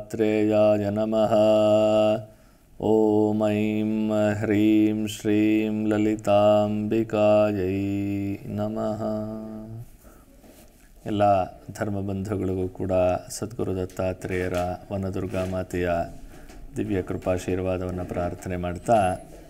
ದತ್ತಾತ್ರೇಯಾಯ ನಮಃ. ಓಂ ಐಂ ಹ್ರೀಂ ಶ್ರೀಂ ಲಲಿತಾಂಬಿಕಾಯೈ ನಮಃ. ಎಲ್ಲ ಧರ್ಮಬಂಧುಗಳಿಗೂ ಕೂಡ ಸದ್ಗುರು ದತ್ತಾತ್ರೇಯರ ವನದುರ್ಗಾ ಮಾತೆಯ ದಿವ್ಯ ಕೃಪಾಶೀರ್ವಾದವನ್ನು ಪ್ರಾರ್ಥನೆ ಮಾಡ್ತಾ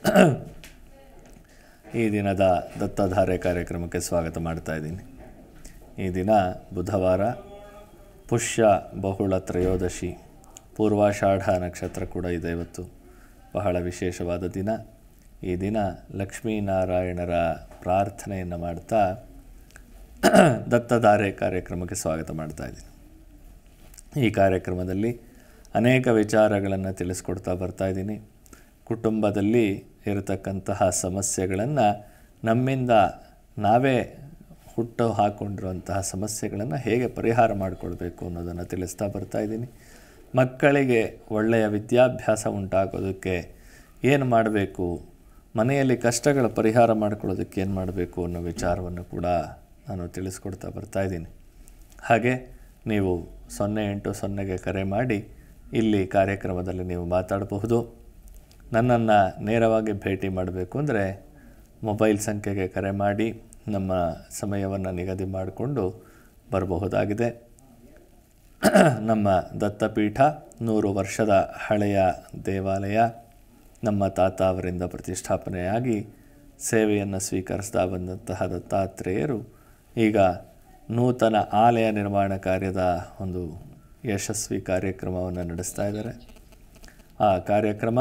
ಈ ದಿನದ ದತ್ತಧಾರೆ ಕಾರ್ಯಕ್ರಮಕ್ಕೆ ಸ್ವಾಗತ ಮಾಡ್ತಾ ಇದ್ದೀನಿ. ಈ ದಿನ ಬುಧವಾರ, ಪುಷ್ಯ ಬಹುಳ ತ್ರಯೋದಶಿ, ಪೂರ್ವಾಷಾಢ ನಕ್ಷತ್ರ ಕೂಡ ಇದೆ. ಇವತ್ತು ಬಹಳ ವಿಶೇಷವಾದ ದಿನ. ಈ ದಿನ ಲಕ್ಷ್ಮೀನಾರಾಯಣರ ಪ್ರಾರ್ಥನೆಯನ್ನು ಮಾಡ್ತಾ ದತ್ತಧಾರೆ ಕಾರ್ಯಕ್ರಮಕ್ಕೆ ಸ್ವಾಗತ ಮಾಡ್ತಾ ಇದ್ದೀನಿ. ಈ ಕಾರ್ಯಕ್ರಮದಲ್ಲಿ ಅನೇಕ ವಿಚಾರಗಳನ್ನು ತಿಳಿಸ್ಕೊಡ್ತಾ ಬರ್ತಾ ಇದ್ದೀನಿ. ಕುಟುಂಬದಲ್ಲಿ ಇರತಕ್ಕಂತಹ ಸಮಸ್ಯೆಗಳನ್ನು, ನಮ್ಮಿಂದ ನಾವೇ ಹುಟ್ಟು ಹಾಕ್ಕೊಂಡಿರುವಂತಹ ಸಮಸ್ಯೆಗಳನ್ನು ಹೇಗೆ ಪರಿಹಾರ ಮಾಡಿಕೊಳ್ಬೇಕು ಅನ್ನೋದನ್ನು ತಿಳಿಸ್ತಾ ಬರ್ತಾ ಇದ್ದೀನಿ. ಮಕ್ಕಳಿಗೆ ಒಳ್ಳೆಯ ವಿದ್ಯಾಭ್ಯಾಸ ಉಂಟಾಗೋದಕ್ಕೆ ಏನು ಮಾಡಬೇಕು, ಮನೆಯಲ್ಲಿ ಕಷ್ಟಗಳ ಪರಿಹಾರ ಮಾಡ್ಕೊಳ್ಳೋದಕ್ಕೆ ಏನು ಮಾಡಬೇಕು ಅನ್ನೋ ವಿಚಾರವನ್ನು ಕೂಡ ನಾನು ತಿಳಿಸ್ಕೊಡ್ತಾ ಬರ್ತಾ ಇದ್ದೀನಿ. ಹಾಗೆ ನೀವು 0800ಗೆ ಕರೆ ಮಾಡಿ ಇಲ್ಲಿ ಕಾರ್ಯಕ್ರಮದಲ್ಲಿ ನೀವು ಮಾತಾಡಬಹುದು. ನನ್ನನ್ನು ನೇರವಾಗಿ ಭೇಟಿ ಮಾಡಬೇಕು ಅಂದರೆ ಮೊಬೈಲ್ ಸಂಖ್ಯೆಗೆ ಕರೆ ಮಾಡಿ ನಮ್ಮ ಸಮಯವನ್ನು ನಿಗದಿ ಮಾಡಿಕೊಂಡು ಬರಬಹುದಾಗಿದೆ. ನಮ್ಮ ದತ್ತಪೀಠ 100 ವರ್ಷದ ಹಳೆಯ ದೇವಾಲಯ. ನಮ್ಮ ತಾತ ಅವರಿಂದ ಪ್ರತಿಷ್ಠಾಪನೆಯಾಗಿ ಸೇವೆಯನ್ನು ಸ್ವೀಕರಿಸ್ತಾ ಬಂದಂತಹ ದತ್ತಾತ್ರೇಯರು ಈಗ ನೂತನ ಆಲಯ ನಿರ್ಮಾಣ ಕಾರ್ಯದ ಒಂದು ಯಶಸ್ವಿ ಕಾರ್ಯಕ್ರಮವನ್ನು ನಡೆಸ್ತಾ ಇದ್ದಾರೆ. ಆ ಕಾರ್ಯಕ್ರಮ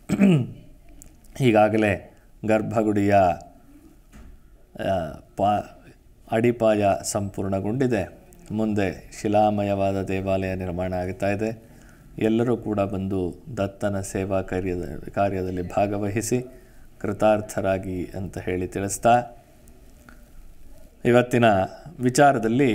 ಈಗಾಗಲೇ ಗರ್ಭಗುಡಿಯ ಅಡಿಪಾಯ ಸಂಪೂರ್ಣಗೊಂಡಿದೆ. ಮುಂದೆ ಶಿಲಾಮಯವಾದ ದೇವಾಲಯ ನಿರ್ಮಾಣ ಆಗ್ತಾ ಇದೆ. ಎಲ್ಲರೂ ಕೂಡ ಬಂದು ದತ್ತನ ಸೇವಾ ಕಾರ್ಯದಲ್ಲಿ ಭಾಗವಹಿಸಿ ಕೃತಾರ್ಥರಾಗಿ ಅಂತ ಹೇಳಿ ತಿಳಿಸ್ತಾ, ಇವತ್ತಿನ ವಿಚಾರದಲ್ಲಿ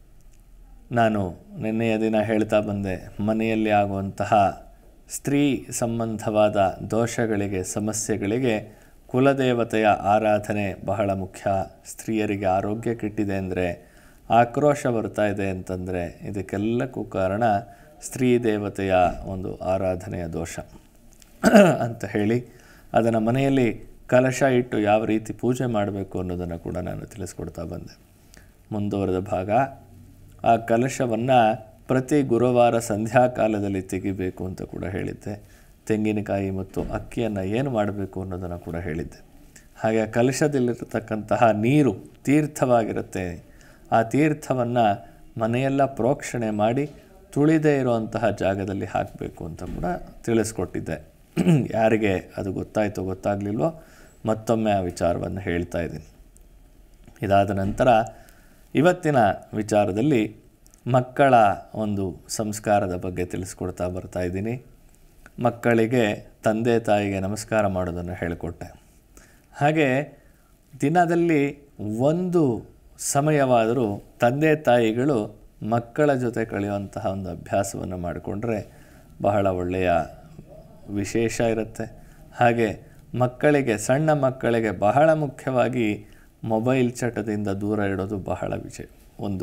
ನಾನು ನಿನ್ನೆಯ ದಿನ ಹೇಳ್ತಾ ಬಂದೆ, ಮನೆಯಲ್ಲಿ ಆಗುವಂತಹ ಸ್ತ್ರೀ ಸಂಬಂಧವಾದ ದೋಷಗಳಿಗೆ, ಸಮಸ್ಯೆಗಳಿಗೆ ಕುಲದೇವತೆಯ ಆರಾಧನೆ ಬಹಳ ಮುಖ್ಯ. ಸ್ತ್ರೀಯರಿಗೆ ಆರೋಗ್ಯ ಕೆಟ್ಟಿದೆ ಅಂದರೆ, ಆಕ್ರೋಶ ಬರ್ತಾ ಇದೆ ಅಂತಂದರೆ, ಇದಕ್ಕೆಲ್ಲಕ್ಕೂ ಕಾರಣ ಸ್ತ್ರೀ ದೇವತೆಯ ಒಂದು ಆರಾಧನೆಯ ದೋಷ ಅಂತ ಹೇಳಿ ಅದನ್ನು ಮನೆಯಲ್ಲಿ ಕಲಶ ಇಟ್ಟು ಯಾವ ರೀತಿ ಪೂಜೆ ಮಾಡಬೇಕು ಅನ್ನೋದನ್ನು ಕೂಡ ನಾನು ತಿಳಿಸ್ಕೊಡ್ತಾ ಬಂದೆ. ಮುಂದುವರೆದ ಭಾಗ, ಆ ಕಲಶವನ್ನು ಪ್ರತಿ ಗುರುವಾರ ಸಂಧ್ಯಾಕಾಲದಲ್ಲಿ ತೆಗಿಬೇಕು ಅಂತ ಕೂಡ ಹೇಳಿದ್ದೆ. ತೆಂಗಿನಕಾಯಿ ಮತ್ತು ಅಕ್ಕಿಯನ್ನು ಏನು ಮಾಡಬೇಕು ಅನ್ನೋದನ್ನು ಕೂಡ ಹೇಳಿದ್ದೆ. ಹಾಗೆ ಕಲಶದಲ್ಲಿರತಕ್ಕಂತಹ ನೀರು ತೀರ್ಥವಾಗಿರುತ್ತೆ. ಆ ತೀರ್ಥವನ್ನು ಮನೆಯೆಲ್ಲ ಪ್ರೋಕ್ಷಣೆ ಮಾಡಿ ತುಳಿದೇ ಇರುವಂತಹ ಜಾಗದಲ್ಲಿ ಹಾಕಬೇಕು ಅಂತ ಕೂಡ ತಿಳಿಸ್ಕೊಟ್ಟಿದ್ದೆ. ಯಾರಿಗೆ ಅದು ಗೊತ್ತಾಯಿತೋ ಗೊತ್ತಾಗಲಿಲ್ವೋ ಮತ್ತೊಮ್ಮೆ ಆ ವಿಚಾರವನ್ನು ಹೇಳ್ತಾ ಇದ್ದೀನಿ. ಇದಾದ ನಂತರ ಇವತ್ತಿನ ವಿಚಾರದಲ್ಲಿ ಮಕ್ಕಳ ಒಂದು ಸಂಸ್ಕಾರದ ಬಗ್ಗೆ ತಿಳಿಸ್ಕೊಡ್ತಾ ಬರ್ತಾ ಇದ್ದೀನಿ. ಮಕ್ಕಳಿಗೆ ತಂದೆ ತಾಯಿಗೆ ನಮಸ್ಕಾರ ಮಾಡೋದನ್ನು ಹೇಳಿಕೊಟ್ಟೆ. ಹಾಗೆ ದಿನದಲ್ಲಿ ಒಂದು ಸಮಯವಾದರೂ ತಂದೆ ತಾಯಿಗಳು ಮಕ್ಕಳ ಜೊತೆ ಕಳೆಯುವಂತಹ ಒಂದು ಅಭ್ಯಾಸವನ್ನು ಮಾಡಿಕೊಂಡ್ರೆ ಬಹಳ ಒಳ್ಳೆಯ ವಿಶೇಷ ಇರುತ್ತೆ. ಹಾಗೆ ಮಕ್ಕಳಿಗೆ, ಸಣ್ಣ ಮಕ್ಕಳಿಗೆ ಬಹಳ ಮುಖ್ಯವಾಗಿ ಮೊಬೈಲ್ ಚಟದಿಂದ ದೂರ ಇಡೋದು ಬಹಳ ಒಂದು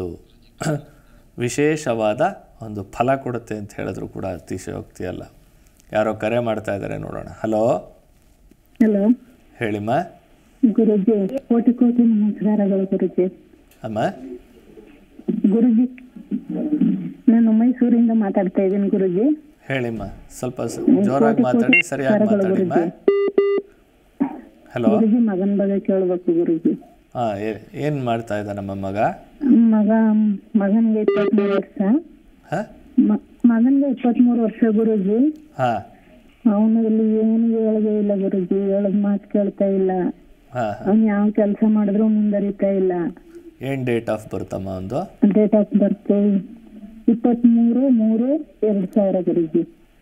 ವಿಶೇಷವಾದ ಒಂದು ಫಲ ಕೊಡುತ್ತೆ ಅಂತ ಹೇಳಿದ್ರು ಕೂಡ ಅತಿಶಯೋಕ್ತಿ ಅಲ್ಲ. ಯಾರೋ ಕರೆ ಮಾಡ್ತಾ ಇದ್ದಾರೆ, ನೋಡೋಣ. ಹಲೋ. ಹಲೋ, ಹೇಳಿಮ್ಮ. ಗುರುಜಿ, ಕೋಟಿ ಕೋಟಿ ನಮಸ್ಕಾರಗಳು ಗುರುಜಿ. ಅಮ್ಮ. ಗುರುಜಿ, ನಾನು ಮೈಸೂರಿಂದ ಮಾತಾಡ್ತಾ ಇದ್ದೀನಿ ಗುರುಜಿ. ಹೇಳಿಮ್ಮ, ಸ್ವಲ್ಪ ಜೋರಾಗಿ ಮಾತಾಡಿ, ಸರಿಯಾಗಿ ಮಾತಾಡಿಮ್ಮ. ಹಲೋ ಗುರುಜಿ, ಮಗನ ಬಗ್ಗೆ ಕೇಳಬೇಕು ಗುರುಜಿ. ಹಾಂ, ಏನು ಮಾಡ್ತಾ ಇದ್ದ ನಮ್ಮ ಮಗ? ಮಗನಿಗೆ 23 ವರ್ಷ. ಹಾಂ, ಮಗನಿಗೆ 23 ವರ್ಷ ಗುರುಜಿ. ಹಾಂ. ಅವನು ಇಲ್ಲಿ ಏನು ಹೇಳದೇ ಇಲ್ಲ ಗುರುಜಿ. ಹೇಳದ್ ಮಾತು ಕೇಳ್ತಾ ಇಲ್ಲ. ಅವ್ನು ಯಾವ ಕೆಲಸ ಮಾಡಿದ್ರು ಮುಂದರಿತಾ ಇಲ್ಲ. ಏನು ಡೇಟ್ ಆಫ್ ಬರ್ತ್ ಅಮ್ಮ ಒಂದು? ಡೇಟ್ ಆಫ್ ಬರ್ತ್ 23/3/2000 ಗುರುಜಿ.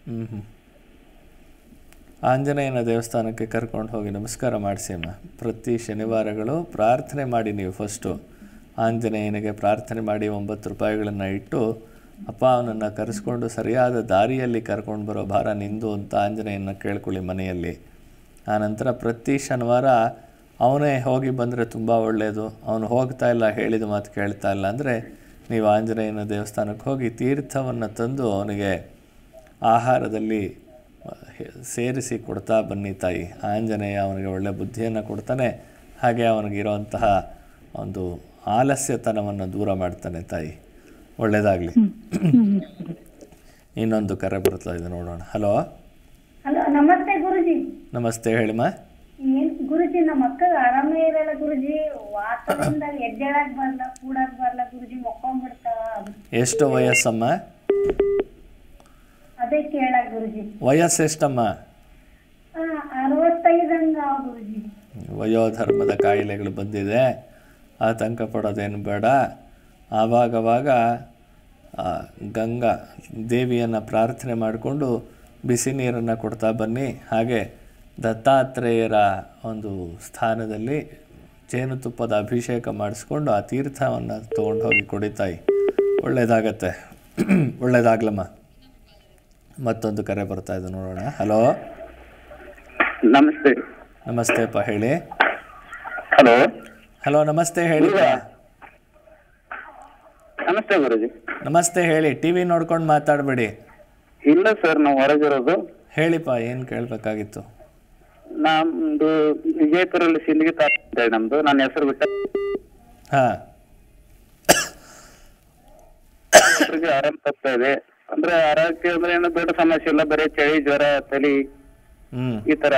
ಆಂಜನೇಯನ ದೇವಸ್ಥಾನಕ್ಕೆ ಕರ್ಕೊಂಡು ಹೋಗಿ ನಮಸ್ಕಾರ ಮಾಡಿಸಿ ಅಮ್ಮ. ಪ್ರತಿ ಶನಿವಾರಗಳು ಪ್ರಾರ್ಥನೆ ಮಾಡಿ. ನೀವು ಫಸ್ಟು ಆಂಜನೇಯನಿಗೆ ಪ್ರಾರ್ಥನೆ ಮಾಡಿ 9 ರೂಪಾಯಿಗಳನ್ನು ಇಟ್ಟು, ಅಪ್ಪ ಅವನನ್ನು ಕರೆಸ್ಕೊಂಡು ಸರಿಯಾದ ದಾರಿಯಲ್ಲಿ ಕರ್ಕೊಂಡು ಬರೋ ಭಾರ ನಿಂದು ಅಂತ ಆಂಜನೇಯನ ಕೇಳ್ಕೊಳ್ಳಿ ಮನೆಯಲ್ಲಿ. ಆನಂತರ ಪ್ರತಿ ಶನಿವಾರ ಅವನೇ ಹೋಗಿ ಬಂದರೆ ತುಂಬ ಒಳ್ಳೆಯದು. ಅವನು ಹೋಗ್ತಾ ಇಲ್ಲ, ಹೇಳಿದ ಮಾತು ಕೇಳ್ತಾ ಇಲ್ಲ ಅಂದರೆ ನೀವು ಆಂಜನೇಯನ ದೇವಸ್ಥಾನಕ್ಕೆ ಹೋಗಿ ತೀರ್ಥವನ್ನು ತಂದು ಅವನಿಗೆ ಆಹಾರದಲ್ಲಿ ಸೇರಿಸಿ ಕೊಡ್ತಾ ಬನ್ನಿ ತಾಯಿ. ಆಂಜನೇಯ ಅವನಿಗೆ ಒಳ್ಳೆ ಬುದ್ಧಿಯನ್ನು ಕೊಡ್ತಾನೆ, ಹಾಗೆ ಅವನಿಗಿರುವಂತಹ ಒಂದು ಆಲಸ್ಯತನವನ್ನು ದೂರ ಮಾಡ್ತಾನೆ ತಾಯಿ. ಒಳ್ಳೆಯದಾಗಲಿ. ಇನ್ನೊಂದು ಕರೆ ಬರ್ತಾ ಇದೆ, ನೋಡೋಣ. ಹಲೋ. ಹಲೋ, ನಮಸ್ತೆ ಗುರುಜಿ. ನಮಸ್ತೆ, ಹೇಳಿಮ್ಮ. ಏನ್ ಗುರುಜಿ, ನಮ್ಮ ಅಕ್ಕಗೆ ಆರಾಮೇ ಇರಲ್ಲ ಗುರುಜಿ. ವಾತಾವರಣದಿಂದ ಎದ್ದೇಳಕ್ ಬರಲ್ಲ, ಕೂಡಕ್ ಬರಲ್ಲ ಗುರುಜಿ, ಮೊಕ್ಕೊಂಡ್ಬಿಡ್ತಾವ. ಎಷ್ಟು ವಯಸ್ಸಮ್ಮ? ಅದೇ ಕೇಳಕ್ ಗುರುಜಿ. ವಯಸ್ಸು ಎಷ್ಟಮ್ಮ? 65 ಗುರುಜಿ. ವಯೋಧರ್ಮದ ಕಾಯಿಲೆಗಳು ಬಂದಿದೆ, ಆತಂಕ ಪಡೋದೇನು ಬೇಡ. ಆವಾಗವಾಗ ಗಂಗಾ ದೇವಿಯನ್ನು ಪ್ರಾರ್ಥನೆ ಮಾಡಿಕೊಂಡು ಬಿಸಿ ನೀರನ್ನು ಕೊಡ್ತಾ ಬನ್ನಿ. ಹಾಗೆ ದತ್ತಾತ್ರೇಯರ ಒಂದು ಸ್ಥಾನದಲ್ಲಿ ಜೇನುತುಪ್ಪದ ಅಭಿಷೇಕ ಮಾಡಿಸ್ಕೊಂಡು ಆ ತೀರ್ಥವನ್ನು ತೊಗೊಂಡು ಹೋಗಿ ಕೊಡಿತಾಯಿ. ಒಳ್ಳೆಯದಾಗತ್ತೆ. ಒಳ್ಳೆಯದಾಗ್ಲಮ್ಮ. ಮತ್ತೊಂದು ಕರೆ ಬರ್ತಾ ಇದೆ, ನೋಡೋಣ. ಹಲೋ. ನಮಸ್ತೆ. ನಮಸ್ತೆಪ್ಪ, ಹೇಳಿ. ಹಲೋ. ಹಲೋ, ನಮಸ್ತೆ, ಹೇಳಿಪ್ಪ. ನಮಸ್ತೆ ಗುರುಜಿ. ನಮಸ್ತೆ, ಹೇಳಿ. ಟಿ ವಿ ನೋಡ್ಕೊಂಡು ಮಾತಾಡಬೇಡಿ. ಇಲ್ಲ ಸರ್, ನಾವು ಹೊರಗಿರೋದು. ಹೇಳಿಪ್ಪ, ಏನು ಕೇಳಬೇಕಾಗಿತ್ತು? ನಮ್ದು ವಿಜಯಪುರಲ್ಲಿ ಸಿಂದಗಿ ತಾಲೂಕು ನಮ್ದು. ನನ್ನ ಹೆಸರು ಬಿಟ್ಟ. ಹಾಂ. ಆರಾಮ್ ತಪ್ತಾ ಇದೆ. ಅಂದ್ರೆ ಆರೋಗ್ಯ ಅಂದ್ರೆ ಏನು ದೊಡ್ಡ ಸಮಸ್ಯೆ ಇಲ್ಲ, ಬರೀ ಚಳಿ, ಜ್ವರ, ತಲೆ ಈ ತರ.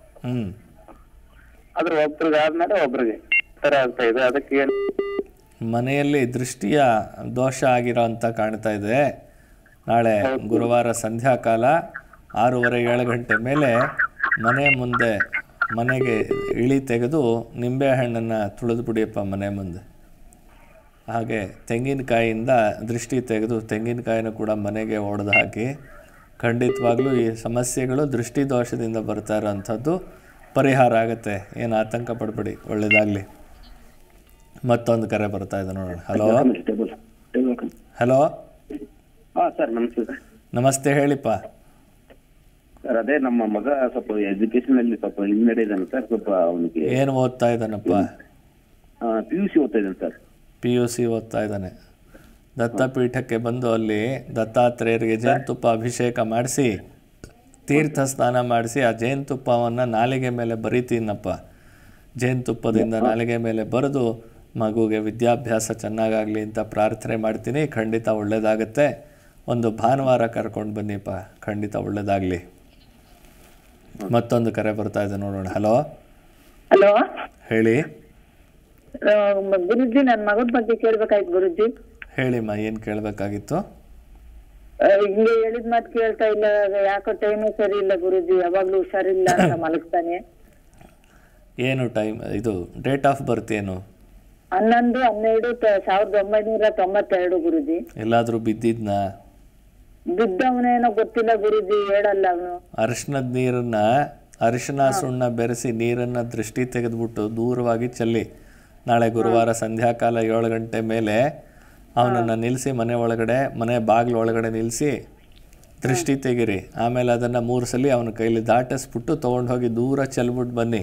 ಆದ್ರೆ ಒಬ್ರಿಗೆ ಆದ್ಮೇಲೆ ಒಬ್ರಿಗೆ ತರ ಆಗ್ತಾ ಇದೆ. ಅದಕ್ಕೆ ಏನು? ಮನೆಯಲ್ಲಿ ದೃಷ್ಟಿಯ ದೋಷ ಆಗಿರೋ ಅಂತ ಕಾಣ್ತಾ ಇದೆ. ನಾಳೆ ಗುರುವಾರ ಸಂಧ್ಯಾಕಾಲ 6:30-7 ಗಂಟೆ ಮೇಲೆ ಮನೆ ಮುಂದೆ ಮನೆಗೆ ಇಳಿ ತೆಗೆದು ನಿಂಬೆಹಣ್ಣನ್ನು ತುಳಿದು ಬಿಡಿಯಪ್ಪ ಮನೆ ಮುಂದೆ. ಹಾಗೆ ತೆಂಗಿನಕಾಯಿಯಿಂದ ದೃಷ್ಟಿ ತೆಗೆದು ತೆಂಗಿನಕಾಯಿನೂ ಕೂಡ ಮನೆಗೆ ಒಡೆದು ಹಾಕಿ. ಖಂಡಿತವಾಗ್ಲೂ ಈ ಸಮಸ್ಯೆಗಳು ದೃಷ್ಟಿ ದೋಷದಿಂದ ಬರ್ತಾ ಇರೋವಂಥದ್ದು ಪರಿಹಾರ ಆಗುತ್ತೆ. ಏನು ಆತಂಕ ಪಡಬೇಡಿ. ಒಳ್ಳೆಯದಾಗಲಿ. ಮತ್ತೊಂದು ಕರೆ ಬರ್ತಾ ಇದೆ, ನೋಡೋಣ. ಹಲೋ. ಹಲೋ. ಸರ್ ನಮಸ್ತೆ ಸರ್. ನಮಸ್ತೆ, ಹೇಳಿಪ್ಪ. ಸರ್ ಅದೇ ನಮ್ಮ ಮಗ ಸ್ವಲ್ಪ ಎಜುಕೇಶನ್ ಅಲ್ಲಿ ಸ್ವಲ್ಪ ಹಿನ್ನಡೆ ಇದ್ದಾನೆ ಸರ್. ಸ್ವಲ್ಪ ಅವನಿಗೆ ಏನು ಓದ್ತಾ ಇದ್ದಾನಪ್ಪ? PUC ಓದ್ತಾ ಇದ್ದಾನೆ ಸರ್. PUC ಓದ್ತಾ ಇದ್ದಾನೆ. ದತ್ತಪೀಠಕ್ಕೆ ಬಂದು ಅಲ್ಲಿ ದತ್ತಾತ್ರೇಯರಿಗೆ ಜೇನುತುಪ್ಪ ಅಭಿಷೇಕ ಮಾಡಿಸಿ ತೀರ್ಥ ಸ್ನಾನ ಮಾಡಿಸಿ ಆ ಜೇನುತುಪ್ಪವನ್ನು ನಾಲಿಗೆ ಮೇಲೆ ಬರಿತೀನಪ್ಪ. ಜೇನುತುಪ್ಪದಿಂದ ನಾಲಿಗೆ ಮೇಲೆ ಬರೆದು ಮಗುಗೆ ವಿದ್ಯಾಭ್ಯಾಸ ಚೆನ್ನಾಗಾಗಲಿ ಅಂತ ಪ್ರಾರ್ಥನೆ ಮಾಡ್ತೀನಿ. ಖಂಡಿತ ಒಳ್ಳೆಯದಾಗತ್ತೆ. ಒಂದು ಭಾನುವಾರ ಕರ್ಕೊಂಡು ಬನ್ನಿಪ್ಪ, ಖಂಡಿತ ಒಳ್ಳೆಯದಾಗಲಿ. ಮತ್ತೊಂದು ಕರೆ ಬರ್ತಾ ಇದೆ, ನೋಡೋಣ. ಹಲೋ. ಹಲೋ, ಹೇಳಿ. ಗುರುಜಿ, ನನ್ನ ಮಗನ ಬಗ್ಗೆ ಕೇಳ್ಬೇಕಾಯ್ತು ಗುರುಜಿ. ಹೇಳಿಮ್ಮ, ಏನು ಕೇಳಬೇಕಾಗಿತ್ತು? ಹಿಂಗೆ ಹೇಳಿದ ಮಾತು ಕೇಳ್ತಾ ಇಲ್ಲ, ಯಾಕೋ ಟೈಮೇ ಸರಿ ಇಲ್ಲ ಗುರುಜಿ. ಯಾವಾಗ್ಲೂ ಹುಷಾರಿಲ್ಲ ಅಂತ ಮಲಗ್ತಾನೆ. ಏನು ಟೈಮ್? ಇದು ಡೇಟ್ ಆಫ್ ಬರ್ತ್ ಏನು? 11/12/1992 ಗುರುಜಿ. ಎಲ್ಲಾದ್ರೂ ಬಿದ್ದಿದ್ನಾ? ಬಿದ್ದವನೇನೋ ಗೊತ್ತಿಲ್ಲ ಗುರುಜಿ, ಹೇಳಲ್ಲ ಅವನು. ಅರಿಶಿನದ ನೀರನ್ನ ಅರಿಶಿನ ಸುಣ್ಣ ಬೆರೆಸಿ ನೀರನ್ನು ದೃಷ್ಟಿ ತೆಗೆದ್ಬಿಟ್ಟು ದೂರವಾಗಿ ಚೆಲ್ಲಿ. ನಾಳೆ ಗುರುವಾರ ಸಂಧ್ಯಾಕಾಲ 7 ಗಂಟೆ ಮೇಲೆ ಅವನನ್ನು ನಿಲ್ಲಿಸಿ ಮನೆ ಒಳಗಡೆ, ಮನೆ ಬಾಗಿಲು ಒಳಗಡೆ ನಿಲ್ಲಿಸಿ ದೃಷ್ಟಿ ತೆಗಿರಿ. ಆಮೇಲೆ ಅದನ್ನು 3 ಸಲ ಅವನ ಕೈಲಿ ದಾಟಿಸ್ಬಿಟ್ಟು ತೊಗೊಂಡು ಹೋಗಿ ದೂರ ಚೆಲ್ಬಿಟ್ಟು ಬನ್ನಿ.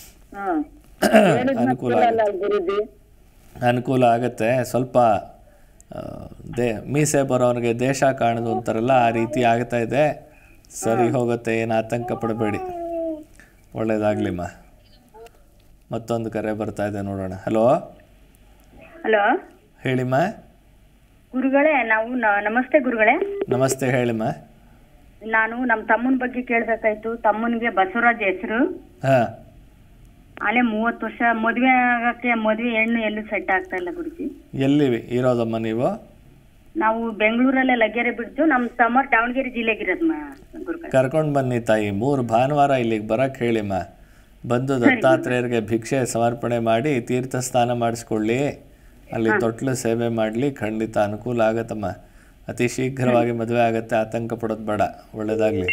ಅನುಕೂಲ ಆಗುತ್ತೆ. ಸ್ವಲ್ಪ ಮೀಸೆ ಬರೋನಿಗೆ ದೇಶ ಕಾಣೋದು ಅಂತಾರಲ್ಲ, ಆ ರೀತಿ ಆಗ್ತಾ ಇದೆ. ಸರಿ ಹೋಗುತ್ತೆ, ಏನು ಆತಂಕ ಪಡಬೇಡಿ. ಒಳ್ಳೇದಾಗ್ಲಿಮ್ಮ. ಮತ್ತೊಂದು ಕರೆ ಬರ್ತಾ ಇದೆ, ನೋಡೋಣ. ಹಲೋ. ಹಲೋ, ಹೇಳಿಮ್ಮ. ಗುರುಗಳೇ, ನಾವು ನಮಸ್ತೆ ಗುರುಗಳೇ. ನಮಸ್ತೆ, ಹೇಳಿಮ್ಮ. ನಾನು ನಮ್ಮ ತಮ್ಮನ ಬಗ್ಗೆ ಕೇಳ್ಬೇಕಾಯ್ತು. ತಮ್ಮನಿಗೆ ಬಸವರಾಜ್ ಹೆಸರು. ಹಾಂ. ಅಲ್ಲೇ 30 ವರ್ಷ, ಮದುವೆ ಆಗಕ್ಕೆ ಮದುವೆ ಹೆಣ್ಣು ಎಲ್ಲೂ ಸೆಟ್ ಆಗ್ತಾ ಇಲ್ಲ ಗುರುಜಿ. ಎಲ್ಲಿ ಇರೋದಮ್ಮ ನೀವು? ನಾವು ಬೆಂಗಳೂರಲ್ಲೇ ಲಗ್ಗೆರೆ ಬಿಡ್ತು. ನಮ್ಮ ತಮ್ಮ ದಾವಣಗೆರೆ ಜಿಲ್ಲೆಗಿರೋದು ಗುರುಗಳೇ. ಕರ್ಕೊಂಡು ಬನ್ನಿ ತಾಯಿ. 3 ಭಾನುವಾರ ಇಲ್ಲಿಗೆ ಬರಕ್ಕೆ ಹೇಳಿಮ್ಮ. ಬಂದು ದತ್ತಾತ್ರೇಯರಿಗೆ ಭಿಕ್ಷೆ ಸಮರ್ಪಣೆ ಮಾಡಿ ತೀರ್ಥ ಸ್ನಾನ ಮಾಡಿಸ್ಕೊಳ್ಳಿ. ಅಲ್ಲಿ ತೊಟ್ಲು ಸೇವೆ ಮಾಡಲಿ. ಖಂಡಿತ ಅನುಕೂಲ ಆಗತ್ತಮ್ಮ. ಅತಿ ಶೀಘ್ರವಾಗಿ ಮದುವೆ ಆಗುತ್ತೆ. ಆತಂಕ ಪಡೋದು ಬೇಡ. ಒಳ್ಳೆಯದಾಗಲಿ.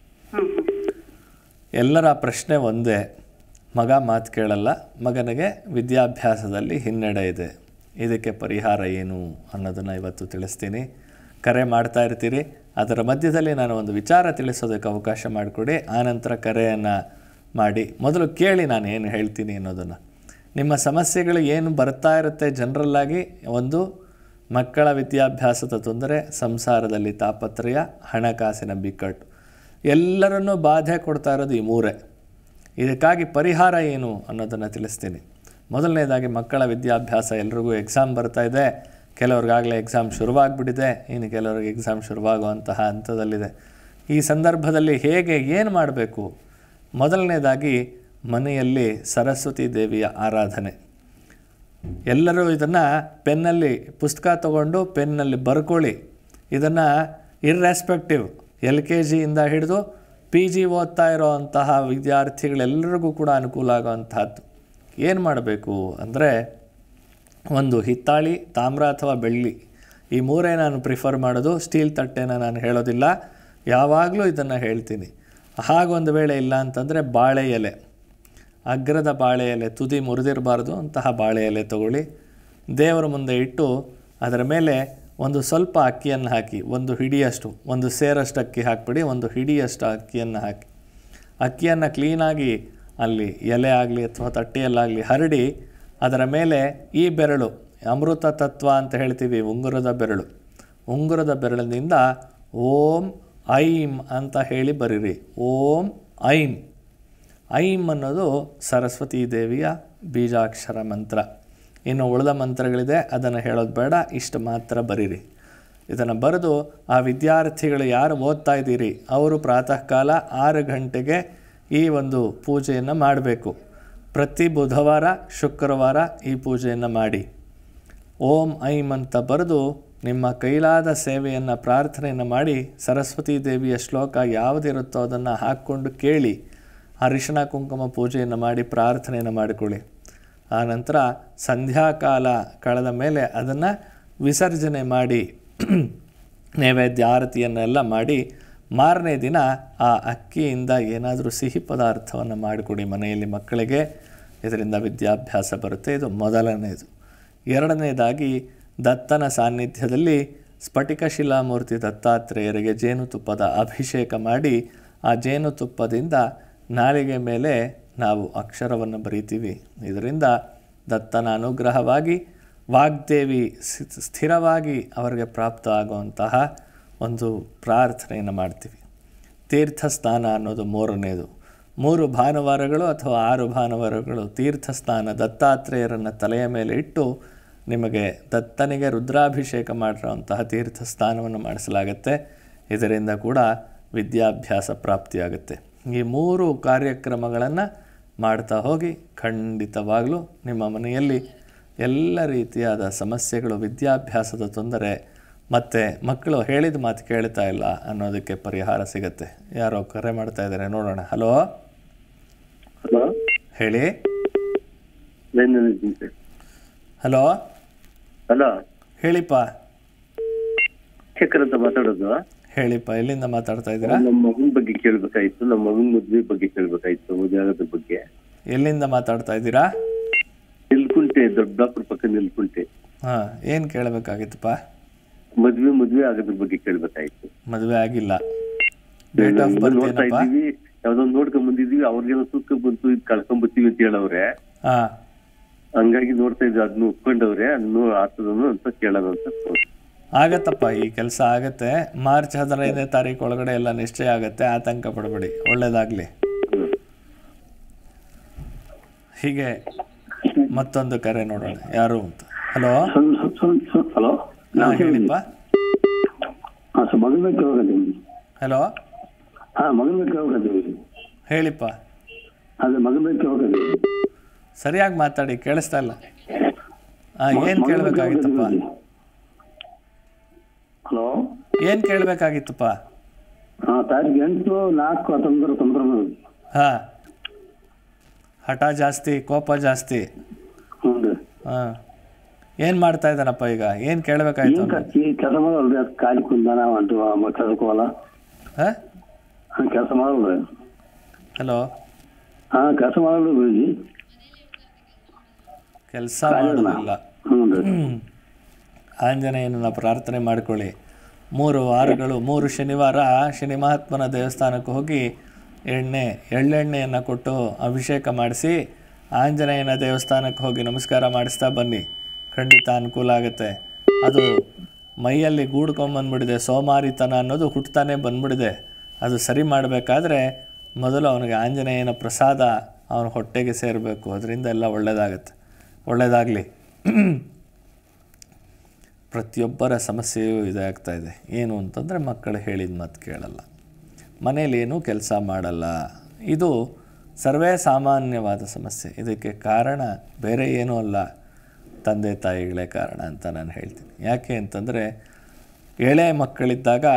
ಎಲ್ಲರ ಪ್ರಶ್ನೆ ಒಂದೇ, ಮಗ ಮಾತು ಕೇಳಲ್ಲ, ಮಗನಿಗೆ ವಿದ್ಯಾಭ್ಯಾಸದಲ್ಲಿ ಹಿನ್ನಡೆ ಇದೆ. ಇದಕ್ಕೆ ಪರಿಹಾರ ಏನು ಅನ್ನೋದನ್ನು ಇವತ್ತು ತಿಳಿಸ್ತೀನಿ. ಕರೆ ಮಾಡ್ತಾ ಇರ್ತೀರಿ. ಅದರ ಮಧ್ಯದಲ್ಲಿ ನಾನು ಒಂದು ವಿಚಾರ ತಿಳಿಸೋದಕ್ಕೆ ಅವಕಾಶ ಮಾಡಿಕೊಡಿ. ಆನಂತರ ಕರೆಯನ್ನು ಮಾಡಿ ಮೊದಲು ಕೇಳಿ ನಾನು ಏನು ಹೇಳ್ತೀನಿ ಅನ್ನೋದನ್ನು. ನಿಮ್ಮ ಸಮಸ್ಯೆಗಳು ಏನು ಬರ್ತಾ ಇರುತ್ತೆ ಜನರಲ್ಲಾಗಿ, ಒಂದು ಮಕ್ಕಳ ವಿದ್ಯಾಭ್ಯಾಸದ ತೊಂದರೆ, ಸಂಸಾರದಲ್ಲಿ ತಾಪತ್ರಯ, ಹಣಕಾಸಿನ ಬಿಕ್ಕಟ್ಟು, ಎಲ್ಲರನ್ನೂ ಬಾಧೆ ಕೊಡ್ತಾ ಇರೋದು ಈ ಮೂರೇ. ಇದಕ್ಕಾಗಿ ಪರಿಹಾರ ಏನು ಅನ್ನೋದನ್ನು ತಿಳಿಸ್ತೀನಿ. ಮೊದಲನೇದಾಗಿ ಮಕ್ಕಳ ವಿದ್ಯಾಭ್ಯಾಸ, ಎಲ್ರಿಗೂ ಎಕ್ಸಾಮ್ ಬರ್ತಾಯಿದೆ. ಕೆಲವ್ರಿಗಾಗಲೇ ಎಕ್ಸಾಮ್ ಶುರುವಾಗ್ಬಿಟ್ಟಿದೆ, ಇನ್ನು ಕೆಲವ್ರಿಗೆ ಎಕ್ಸಾಮ್ ಶುರುವಾಗುವಂತಹ ಹಂತದಲ್ಲಿದೆ. ಈ ಸಂದರ್ಭದಲ್ಲಿ ಹೇಗೆ ಏನು ಮಾಡಬೇಕು? ಮೊದಲನೇದಾಗಿ ಮನೆಯಲ್ಲಿ ಸರಸ್ವತಿ ದೇವಿಯ ಆರಾಧನೆ. ಎಲ್ಲರೂ ಇದನ್ನು ಪೆನ್ನಲ್ಲಿ ಪುಸ್ತಕ ತಗೊಂಡು ಪೆನ್ನಲ್ಲಿ ಬರ್ಕೊಳ್ಳಿ. ಇದನ್ನು ಇರ್ರೆಸ್ಪೆಕ್ಟಿವ್ LKG ಇಂದ ಹಿಡಿದು PG ಓದ್ತಾ ಇರೋವಂತಹ ವಿದ್ಯಾರ್ಥಿಗಳೆಲ್ಲರಿಗೂ ಕೂಡ ಅನುಕೂಲ ಆಗೋವಂತಹದ್ದು. ಏನು ಮಾಡಬೇಕು ಅಂದರೆ, ಒಂದು ಹಿತ್ತಾಳಿ, ತಾಮ್ರ ಅಥವಾ ಬೆಳ್ಳಿ, ಈ ಮೂರೇ ನಾನು ಪ್ರಿಫರ್ ಮಾಡೋದು. ಸ್ಟೀಲ್ ತಟ್ಟೆನ ನಾನು ಹೇಳೋದಿಲ್ಲ, ಯಾವಾಗಲೂ ಇದನ್ನು ಹೇಳ್ತೀನಿ. ಹಾಗೊಂದು ವೇಳೆ ಇಲ್ಲ ಅಂತಂದರೆ ಬಾಳೆ ಎಲೆ, ಅಗ್ರದ ಬಾಳೆ ಎಲೆ, ತುದಿ ಮುರಿದಿರಬಾರ್ದು ಅಂತಹ ಬಾಳೆ ಎಲೆ ತಗೊಳ್ಳಿ. ದೇವರ ಮುಂದೆ ಇಟ್ಟು ಅದರ ಮೇಲೆ ಒಂದು ಸ್ವಲ್ಪ ಅಕ್ಕಿಯನ್ನು ಹಾಕಿ, ಒಂದು ಹಿಡಿಯಷ್ಟು, ಒಂದು ಸೇರಷ್ಟು ಅಕ್ಕಿ ಹಾಕಿಬಿಡಿ, ಒಂದು ಹಿಡಿಯಷ್ಟು ಅಕ್ಕಿಯನ್ನು ಹಾಕಿ. ಅಕ್ಕಿಯನ್ನು ಕ್ಲೀನಾಗಿ ಅಲ್ಲಿ ಎಲೆ ಆಗಲಿ ಅಥವಾ ತಟ್ಟೆಯಲ್ಲಾಗಲಿ ಹರಡಿ, ಅದರ ಮೇಲೆ ಈ ಬೆರಳು, ಅಮೃತ ತತ್ವ ಅಂತ ಹೇಳ್ತೀವಿ, ಉಂಗುರದ ಬೆರಳು, ಉಂಗುರದ ಬೆರಳಿನಿಂದ ಓಂ ಐಂ ಅಂತ ಹೇಳಿ ಬರೀರಿ. ಓಂ ಐಂ. ಐಂ ಅನ್ನೋದು ಸರಸ್ವತೀ ದೇವಿಯ ಬೀಜಾಕ್ಷರ ಮಂತ್ರ. ಇನ್ನು ಉಳಿದ ಮಂತ್ರಗಳಿದೆ, ಅದನ್ನು ಹೇಳೋದು ಬೇಡ, ಇಷ್ಟು ಮಾತ್ರ ಬರೀರಿ. ಇದನ್ನು ಬರೆದು ಆ ವಿದ್ಯಾರ್ಥಿಗಳು ಯಾರು ಓದ್ತಾ ಇದ್ದೀರಿ ಅವರು ಪ್ರಾತಃ ಕಾಲ 6 ಗಂಟೆಗೆ ಈ ಒಂದು ಪೂಜೆಯನ್ನು ಮಾಡಬೇಕು. ಪ್ರತಿ ಬುಧವಾರ, ಶುಕ್ರವಾರ ಈ ಪೂಜೆಯನ್ನು ಮಾಡಿ. ಓಂ ಐಂ ಅಂತ ಬರೆದು ನಿಮ್ಮ ಕೈಲಾದ ಸೇವೆಯನ್ನು, ಪ್ರಾರ್ಥನೆಯನ್ನು ಮಾಡಿ, ಸರಸ್ವತೀ ದೇವಿಯ ಶ್ಲೋಕ ಯಾವುದಿರುತ್ತೋ ಅದನ್ನು ಹಾಕ್ಕೊಂಡು ಕೇಳಿ, ಅರಿಶಿಣ ಕುಂಕುಮ ಪೂಜೆಯನ್ನು ಮಾಡಿ ಪ್ರಾರ್ಥನೆಯನ್ನು ಮಾಡಿಕೊಳ್ಳಿ. ಆನಂತರ ಸಂಧ್ಯಾಕಾಲ ಕಳೆದ ಮೇಲೆ ಅದನ್ನು ವಿಸರ್ಜನೆ ಮಾಡಿ ನೈವೇದ್ಯ ಆರತಿಯನ್ನೆಲ್ಲ ಮಾಡಿ, ಮಾರನೇ ದಿನ ಆ ಅಕ್ಕಿಯಿಂದ ಏನಾದರೂ ಸಿಹಿ ಪದಾರ್ಥವನ್ನು ಮಾಡಿಕೊಡಿ ಮನೆಯಲ್ಲಿ ಮಕ್ಕಳಿಗೆ. ಇದರಿಂದ ವಿದ್ಯಾಭ್ಯಾಸ ಬರುತ್ತೆ. ಇದು ಮೊದಲನೇದು. ಎರಡನೇದಾಗಿ, ದತ್ತನ ಸಾನ್ನಿಧ್ಯದಲ್ಲಿ ಸ್ಫಟಿಕ ಶಿಲಾಮೂರ್ತಿ ದತ್ತಾತ್ರೇಯರಿಗೆ ಜೇನುತುಪ್ಪದ ಅಭಿಷೇಕ ಮಾಡಿ, ಆ ಜೇನುತುಪ್ಪದಿಂದ ನಾಲಿಗೆ ಮೇಲೆ ನಾವು ಅಕ್ಷರವನ್ನು ಬರೀತೀವಿ. ಇದರಿಂದ ದತ್ತನ ಅನುಗ್ರಹವಾಗಿ ವಾಗ್ದೇವಿ ಸ್ಥಿರವಾಗಿ ಅವರಿಗೆ ಪ್ರಾಪ್ತ ಆಗುವಂತಹ ಒಂದು ಪ್ರಾರ್ಥನೆಯನ್ನು ಮಾಡ್ತೀವಿ. ತೀರ್ಥಸ್ನಾನ ಅನ್ನೋದು ಮೂರನೇದು. 3 ಭಾನುವಾರಗಳು ಅಥವಾ 6 ಭಾನುವಾರಗಳು ತೀರ್ಥಸ್ನಾನ, ದತ್ತಾತ್ರೇಯರನ್ನು ತಲೆಯ ಮೇಲೆ ಇಟ್ಟು ನಿಮಗೆ ದತ್ತನಿಗೆ ರುದ್ರಾಭಿಷೇಕ ಮಾಡಿರೋಂತಹ ತೀರ್ಥಸ್ನಾನವನ್ನು ಮಾಡಿಸಲಾಗುತ್ತೆ. ಇದರಿಂದ ಕೂಡ ವಿದ್ಯಾಭ್ಯಾಸ ಪ್ರಾಪ್ತಿಯಾಗುತ್ತೆ. ಈ 3 ಕಾರ್ಯಕ್ರಮಗಳನ್ನು ಮಾಡ್ತಾ ಹೋಗಿ ಖಂಡಿತವಾಗಲೂ ನಿಮ್ಮ ಮನೆಯಲ್ಲಿ ಎಲ್ಲ ರೀತಿಯಾದ ಸಮಸ್ಯೆಗಳು, ವಿದ್ಯಾಭ್ಯಾಸದ ತೊಂದರೆ ಮತ್ತು ಮಕ್ಕಳು ಹೇಳಿದ ಮಾತು ಕೇಳ್ತಾ ಇಲ್ಲ ಅನ್ನೋದಕ್ಕೆ ಪರಿಹಾರ ಸಿಗುತ್ತೆ. ಯಾರೋ ಕರೆ ಮಾಡ್ತಾ ಇದ್ದಾರೆ, ನೋಡೋಣ. ಹಲೋ ಹಲೋ, ಹೇಳಿ. ಹಲೋ ಹಲೋ, ಹೇಳಿಪ್ಪ. ಶೇಖರ್ ಅಂತ ಮಾತಾಡೋದು. ಹೇಳಿಪ್ಪ, ಎಲ್ಲಿಂದ ಮಾತಾಡ್ತಾ ಇದ್ದೀರಾ? ನಮ್ಮ ಮಗನ ಬಗ್ಗೆ ಕೇಳ್ಬೇಕಾಯ್ತು, ನಮ್ಮ ಮಗನ ಮದ್ವೆ ಬಗ್ಗೆ ಕೇಳ್ಬೇಕಾಯ್ತು, ಮದುವೆ ಆಗೋದ್ರ ಬಗ್ಗೆ. ಎಲ್ಲಿಂದ ಮಾತಾಡ್ತಾ ಇದ್ದೀರಾ? ನಿಲ್ಕುಂಟೆ, ದೊಡ್ಡಾಪುರ ಪಕ್ಕ ನಿಲ್ಕುಂಟೆ. ಹಾಂ, ಏನು ಕೇಳಬೇಕಾಗಿತ್ತಪ್ಪ? ಮದ್ವೆ ಆಗೋದ್ರ ಬಗ್ಗೆ ಕೇಳ್ಬೇಕಾಯ್ತು. ಮದುವೆ ಆಗಿಲ್ಲ. ಡೇಟ್ ಆಫ್ ಬರ್ತ್ ನೋಡ್ತಾ ಏನಪ್ಪ? ಇದ್ದೀವಿ, ಯಾವ್ದೊಂದು ನೋಡ್ಕೊಂಡ್ ಬಂದಿದೀವಿ, ಅವ್ರಿಗೇನೋ ಸುಕ್ಕ ಬಂತು, ಇದು ಕಳ್ಕೊಂಡ್ ಬರ್ತೀವಿ ಅಂತ ಹೇಳವ್ರೆ. ಹಾಂ, ಹಂಗಾಗಿ ನೋಡ್ತಾ ಇದ್ವಿ, ಅದನ್ನ ಒಪ್ಕೊಂಡವ್ರೆ, ಅದನ್ನು ಆಗ್ತದನು ಅಂತ ಕೇಳೋಣ ಅಂತ. ಆಗತ್ತಪ್ಪ, ಈ ಕೆಲಸ ಆಗತ್ತೆ. ಮಾರ್ಚ್ 15ನೇ ತಾರೀಕು ಒಳಗಡೆ ಎಲ್ಲ ನಿಶ್ಚಯ ಆಗತ್ತೆ, ಆತಂಕ ಪಡಬೇಡಿ. ಒಳ್ಳೇದಾಗಲಿ. ಹೀಗೆ ಮತ್ತೊಂದು ಕರೆ ನೋಡೋಣ, ಯಾರು ಅಂತ. ಹಲೋ ಹಲೋ, ಹಾಂ ಹೇಳಿಪ್ಪ. ಮಗನ ಹಲೋ ಮಗನ ಹೇಳಿಪ್ಪ. ಅದೇ ಮಗನ ಹೋಗಿದ್ದೀವಿ. ಸರಿಯಾಗಿ ಮಾತಾಡಿ, ಕೇಳಿಸ್ತಾ ಇಲ್ಲ. ಹಾಂ, ಏನು ಕೇಳಬೇಕಾಗಿತ್ತಪ್ಪ? ಹಲೋ, ಏನು ಕೇಳಬೇಕಾಗಿತ್ತಪ್ಪ? ತಾರೀಕು 8/4/1990. ಹಾಂ, ಹಠ ಜಾಸ್ತಿ, ಕೋಪ ಜಾಸ್ತಿ. ಹಾಂ, ಏನು ಮಾಡ್ತಾ ಇದ್ದಾನಪ್ಪ ಈಗ? ಏನು ಕೇಳಬೇಕಾಯ್ತು? ಕೆಲಸ ಮಾಡಲ್ರಿ, ಅದು ಖಾಲಿ ಕುಂದಾನ ಅಂಟು ಕೆಲಸಕ್ಕೋಲ್ಲ. ಹಾಂ, ಕೆಲಸ ಮಾಡಲ್ರಿ. ಹಲೋ, ಕೆಲಸ ಮಾಡಲ್ರಿ ಗುರುಜಿ. ಕೆಲಸ ಮಾಡೋದಿಲ್ಲ. ಆಂಜನೇಯನನ್ನು ಪ್ರಾರ್ಥನೆ ಮಾಡಿಕೊಳ್ಳಿ. 3 ವಾರಗಳು, 3 ಶನಿವಾರ ಶನಿ ಮಹಾತ್ಮನ ದೇವಸ್ಥಾನಕ್ಕೆ ಹೋಗಿ ಎಳ್ಳೆಣ್ಣೆಯನ್ನು ಕೊಟ್ಟು ಅಭಿಷೇಕ ಮಾಡಿಸಿ ಆಂಜನೇಯನ ದೇವಸ್ಥಾನಕ್ಕೆ ಹೋಗಿ ನಮಸ್ಕಾರ ಮಾಡಿಸ್ತಾ ಬನ್ನಿ. ಖಂಡಿತ ಅನುಕೂಲ ಆಗುತ್ತೆ. ಅದು ಮೈಯಲ್ಲಿ ಗೂಡ್ಕೊಂಬಂದ್ಬಿಡಿದೆ. ಸೋಮಾರಿತನ ಅನ್ನೋದು ಹುಟ್ಟುತ್ತಾನೆ ಬಂದ್ಬಿಡಿದೆ. ಅದು ಸರಿ ಮಾಡಬೇಕಾದ್ರೆ ಮೊದಲು ಅವನಿಗೆ ಆಂಜನೇಯನ ಪ್ರಸಾದ ಅವನ ಹೊಟ್ಟೆಗೆ ಸೇರಬೇಕು. ಅದರಿಂದ ಎಲ್ಲ ಒಳ್ಳೆಯದಾಗತ್ತೆ. ಒಳ್ಳೆಯದಾಗಲಿ. ಪ್ರತಿಯೊಬ್ಬರ ಸಮಸ್ಯೆಯೂ ಇದೇ ಆಗ್ತಾಯಿದೆ. ಏನು ಅಂತಂದರೆ ಮಕ್ಕಳು ಹೇಳಿದ ಮಾತು ಕೇಳಲ್ಲ, ಮನೇಲೇನೂ ಕೆಲಸ ಮಾಡಲ್ಲ. ಇದು ಸರ್ವೇ ಸಾಮಾನ್ಯವಾದ ಸಮಸ್ಯೆ. ಇದಕ್ಕೆ ಕಾರಣ ಬೇರೆ ಏನೂ ಅಲ್ಲ, ತಂದೆ ತಾಯಿಗಳೇ ಕಾರಣ ಅಂತ ನಾನು ಹೇಳ್ತೀನಿ. ಯಾಕೆ ಅಂತಂದರೆ ಎಳೆ ಮಕ್ಕಳಿದ್ದಾಗ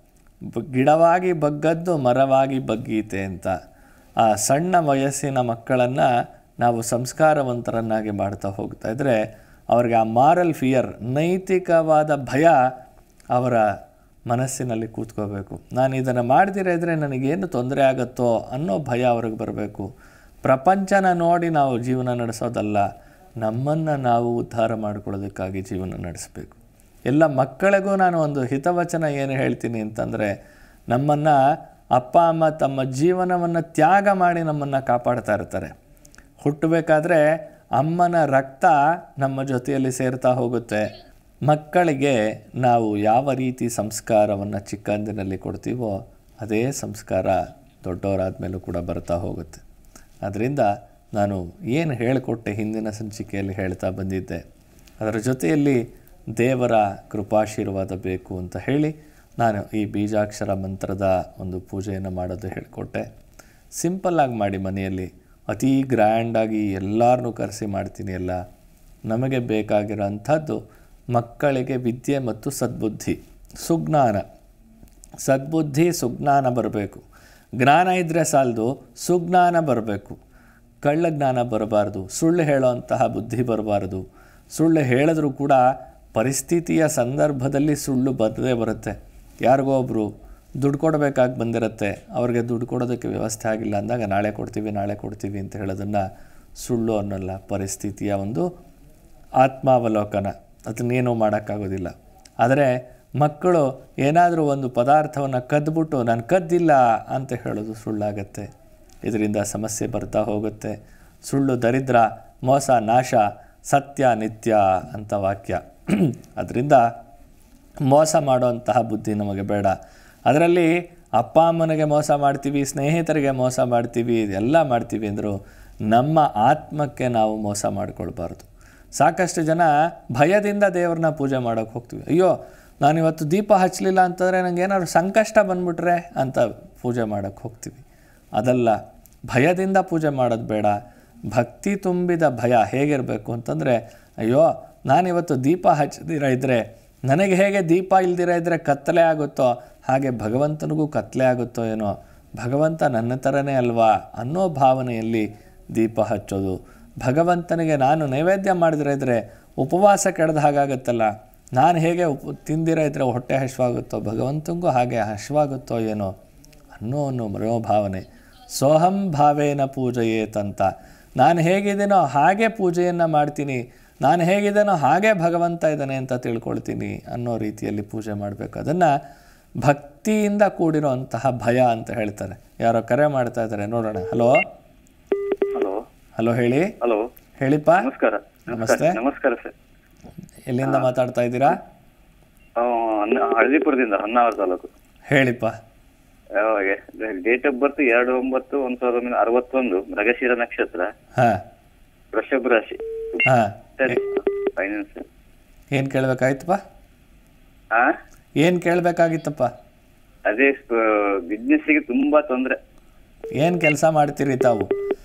ಗಿಡವಾಗಿ ಬಗ್ಗದ್ದು ಮರವಾಗಿ ಬಗ್ಗೀತೆ ಅಂತ. ಆ ಸಣ್ಣ ವಯಸ್ಸಿನ ಮಕ್ಕಳನ್ನು ನಾವು ಸಂಸ್ಕಾರವಂತರನ್ನಾಗಿ ಮಾಡ್ತಾ ಹೋಗ್ತಾ ಇದ್ದರೆ ಅವ್ರಿಗೆ ಆ ಮಾರಲ್ ಫಿಯರ್, ನೈತಿಕವಾದ ಭಯ ಅವರ ಮನಸ್ಸಿನಲ್ಲಿ ಕೂತ್ಕೋಬೇಕು. ನಾನು ಇದನ್ನು ಮಾಡದಿರ ಇದ್ದರೆ ನನಗೇನು ತೊಂದರೆ ಆಗುತ್ತೋ ಅನ್ನೋ ಭಯ ಅವ್ರಿಗೆ ಬರಬೇಕು. ಪ್ರಪಂಚನ ನೋಡಿ ನಾವು ಜೀವನ ನಡೆಸೋದಲ್ಲ, ನಮ್ಮನ್ನು ನಾವು ಉದ್ಧಾರ ಮಾಡ್ಕೊಳ್ಳೋದಕ್ಕಾಗಿ ಜೀವನ ನಡೆಸಬೇಕು. ಎಲ್ಲ ಮಕ್ಕಳಿಗೂ ನಾನು ಒಂದು ಹಿತವಚನ ಏನು ಹೇಳ್ತೀನಿ ಅಂತಂದರೆ, ನಮ್ಮನ್ನು ಅಪ್ಪ ಅಮ್ಮ ತಮ್ಮ ಜೀವನವನ್ನು ತ್ಯಾಗ ಮಾಡಿ ನಮ್ಮನ್ನು ಕಾಪಾಡ್ತಾ ಇರ್ತಾರೆ. ಹುಟ್ಟಬೇಕಾದ್ರೆ ಅಮ್ಮನ ರಕ್ತ ನಮ್ಮ ಜೊತೆಯಲ್ಲಿ ಸೇರ್ತಾ ಹೋಗುತ್ತೆ. ಮಕ್ಕಳಿಗೆ ನಾವು ಯಾವ ರೀತಿ ಸಂಸ್ಕಾರವನ್ನು ಚಿಕ್ಕಂದಿನಲ್ಲಿ ಕೊಡ್ತೀವೋ ಅದೇ ಸಂಸ್ಕಾರ ದೊಡ್ಡವರಾದ ಮೇಲೂ ಕೂಡ ಬರ್ತಾ ಹೋಗುತ್ತೆ. ಅದರಿಂದ ನಾನು ಏನು ಹೇಳಿಕೊಟ್ಟೆ ಹಿಂದಿನ ಸಂಚಿಕೆಯಲ್ಲಿ ಹೇಳ್ತಾ ಬಂದಿದ್ದೆ, ಅದರ ಜೊತೆಯಲ್ಲಿ ದೇವರ ಕೃಪಾಶೀರ್ವಾದ ಬೇಕು ಅಂತ ಹೇಳಿ ನಾನು ಈ ಬೀಜಾಕ್ಷರ ಮಂತ್ರದ ಒಂದು ಪೂಜೆಯನ್ನು ಮಾಡೋದು ಹೇಳಿಕೊಟ್ಟೆ. ಸಿಂಪಲ್ಲಾಗಿ ಮಾಡಿ ಮನೆಯಲ್ಲಿ, ಅತೀ ಗ್ರ್ಯಾಂಡಾಗಿ ಎಲ್ಲರನ್ನೂ ಕರೆಸಿ ಮಾಡ್ತೀನಿ ಎಲ್ಲ. ನಮಗೆ ಬೇಕಾಗಿರೋ ಅಂಥದ್ದು ಮಕ್ಕಳಿಗೆ ವಿದ್ಯೆ ಮತ್ತು ಸದ್ಬುದ್ಧಿ, ಸುಜ್ಞಾನ. ಸದ್ಬುದ್ಧಿ ಸುಜ್ಞಾನ ಬರಬೇಕು. ಜ್ಞಾನ ಇದ್ದರೆ ಸಾಲದು, ಸುಜ್ಞಾನ ಬರಬೇಕು. ಕಳ್ಳ ಜ್ಞಾನ ಬರಬಾರ್ದು, ಸುಳ್ಳು ಹೇಳೋಂತಹ ಬುದ್ಧಿ ಬರಬಾರ್ದು. ಸುಳ್ಳು ಹೇಳಿದ್ರೂ ಕೂಡ ಪರಿಸ್ಥಿತಿಯ ಸಂದರ್ಭದಲ್ಲಿ ಸುಳ್ಳು ಬಂದೇ ಬರುತ್ತೆ. ಯಾರಿಗೋ ಒಬ್ಬರು ದುಡ್ಡು ಕೊಡಬೇಕಾಗಿ ಬಂದಿರುತ್ತೆ, ಅವ್ರಿಗೆ ದುಡ್ಡು ಕೊಡೋದಕ್ಕೆ ವ್ಯವಸ್ಥೆ ಆಗಿಲ್ಲ ಅಂದಾಗ ನಾಳೆ ಕೊಡ್ತೀವಿ ಅಂತ ಹೇಳೋದನ್ನು ಸುಳ್ಳು ಅನ್ನೋಲ್ಲ. ಪರಿಸ್ಥಿತಿಯ ಒಂದು ಆತ್ಮಾವಲೋಕನ, ಅದನ್ನೇನೂ ಮಾಡೋಕ್ಕಾಗೋದಿಲ್ಲ. ಆದರೆ ಮಕ್ಕಳು ಏನಾದರೂ ಒಂದು ಪದಾರ್ಥವನ್ನು ಕದ್ಬಿಟ್ಟು ನಾನು ಕದ್ದಿಲ್ಲ ಅಂತ ಹೇಳೋದು ಸುಳ್ಳಾಗತ್ತೆ. ಇದರಿಂದ ಸಮಸ್ಯೆ ಬರ್ತಾ ಹೋಗುತ್ತೆ. ಸುಳ್ಳು ದರಿದ್ರ, ಮೋಸ ನಾಶ, ಸತ್ಯ ನಿತ್ಯ ಅಂತ ವಾಕ್ಯ. ಅದರಿಂದ ಮೋಸ ಮಾಡುವಂತಹ ಬುದ್ಧಿ ನಮಗೆ ಬೇಡ. ಅದರಲ್ಲಿ ಅಪ್ಪ ಅಮ್ಮನಿಗೆ ಮೋಸ ಮಾಡ್ತೀವಿ, ಸ್ನೇಹಿತರಿಗೆ ಮೋಸ ಮಾಡ್ತೀವಿ, ಇದೆಲ್ಲ ಮಾಡ್ತೀವಿ ಅಂದರೂ ನಮ್ಮ ಆತ್ಮಕ್ಕೆ ನಾವು ಮೋಸ ಮಾಡಿಕೊಳ್ಬಾರ್ದು. ಸಾಕಷ್ಟು ಜನ ಭಯದಿಂದ ದೇವ್ರನ್ನ ಪೂಜೆ ಮಾಡೋಕ್ಕೆ ಹೋಗ್ತೀವಿ. ಅಯ್ಯೋ ನಾನಿವತ್ತು ದೀಪ ಹಚ್ಚಲಿಲ್ಲ ಅಂತಂದರೆ ನನಗೆ ಏನಾದ್ರು ಸಂಕಷ್ಟ ಬಂದ್ಬಿಟ್ರೆ ಅಂತ ಪೂಜೆ ಮಾಡೋಕ್ಕೆ ಹೋಗ್ತೀವಿ. ಅದಲ್ಲ, ಭಯದಿಂದ ಪೂಜೆ ಮಾಡೋದು ಬೇಡ. ಭಕ್ತಿ ತುಂಬಿದ ಭಯ ಹೇಗಿರಬೇಕು ಅಂತಂದರೆ, ಅಯ್ಯೋ ನಾನಿವತ್ತು ದೀಪ ಹಚ್ಚದಿರ ಇದ್ದರೆ ನನಗೆ ಹೇಗೆ ದೀಪ ಇಲ್ದಿರ ಇದ್ದರೆ ಕತ್ತಲೆ ಆಗುತ್ತೋ ಹಾಗೆ ಭಗವಂತನಿಗೂ ಕತ್ತಲೆ ಆಗುತ್ತೋ ಏನೋ, ಭಗವಂತ ನನ್ನ ಥರನೇ ಅಲ್ವಾ ಅನ್ನೋ ಭಾವನೆಯಲ್ಲಿ ದೀಪ ಹಚ್ಚೋದು. ಭಗವಂತನಿಗೆ ನಾನು ನೈವೇದ್ಯ ಮಾಡಿದಿರ ಇದ್ದರೆ ಉಪವಾಸ ಕೆಡ್ದ ಹಾಗಾಗತ್ತಲ್ಲ, ನಾನು ಹೇಗೆ ತಿಂದಿರ ಇದ್ದರೆ ಹೊಟ್ಟೆ ಹಶ್ವಾಗುತ್ತೋ ಭಗವಂತನಿಗೂ ಹಾಗೆ ಹಶ್ವಾಗುತ್ತೋ ಏನೋ ಅನ್ನೋ ಮನೋಭಾವನೆ. ಸೋಹಂ ಭಾವೇನ ಪೂಜೆಯೇತಂತ, ನಾನು ಹೇಗಿದ್ದೀನೋ ಹಾಗೆ ಪೂಜೆಯನ್ನು ಮಾಡ್ತೀನಿ, ನಾನು ಹೇಗಿದ್ದೇನೋ ಹಾಗೆ ಭಗವಂತ ಇದ್ದಾನೆ ಅಂತ ತಿಳ್ಕೊಳ್ತೀನಿ ಅನ್ನೋ ರೀತಿಯಲ್ಲಿ ಪೂಜೆ ಮಾಡಬೇಕು. ಅದನ್ನು ಭಕ್ತಿಯಿಂದ ಕೂಡಿರೋ ಅಂತಹ ಭಯ ಅಂತ ಹೇಳ್ತಾರೆ. ಯಾರೋ ಕರೆ ಮಾಡ್ತಾ ಇದ್ದಾರೆ, ನೋಡೋಣ. ಹಲೋ ಹಲೋ ಹೇಳಿ. ಹಲೋ ಹೇಳಿಪ್ಪ. ನಮಸ್ಕಾರ. ನಮಸ್ತೆ. ನಮಸ್ಕಾರ ಸರ್. ಎಲ್ಲಿಂದ ಮಾತಾಡ್ತಾ ಇದ್ದೀರಾ? ಹಳದಿಪುರದಿಂದ, ಹೊನ್ನಾವರ ತಾಲೂಕು. ಹೇಳಿಪ್ಪ. ಡೇಟ್ ಆಫ್ ಬರ್ತ್ 2/9/1961, ಮೃಗಶಿರ ನಕ್ಷತ್ರ, ವೃಷಭ ರಾಶಿ. ಫೈನಾನ್ಸ್ ಏನ್ ಕೇಳ್ಬೇಕಾಯ್ತಪ್ಪ? ಏನ್ ಕೇಳ್ಬೇಕಾಗಿತ್ತಪ್ಪ? ಅದೇ ಬಿಸ್ನೆಸ್ಸಿಗೆ ತುಂಬಾ ತೊಂದರೆ. ಏನ್ ಕೆಲಸ ಮಾಡ್ತೀರಿ ತಾವು?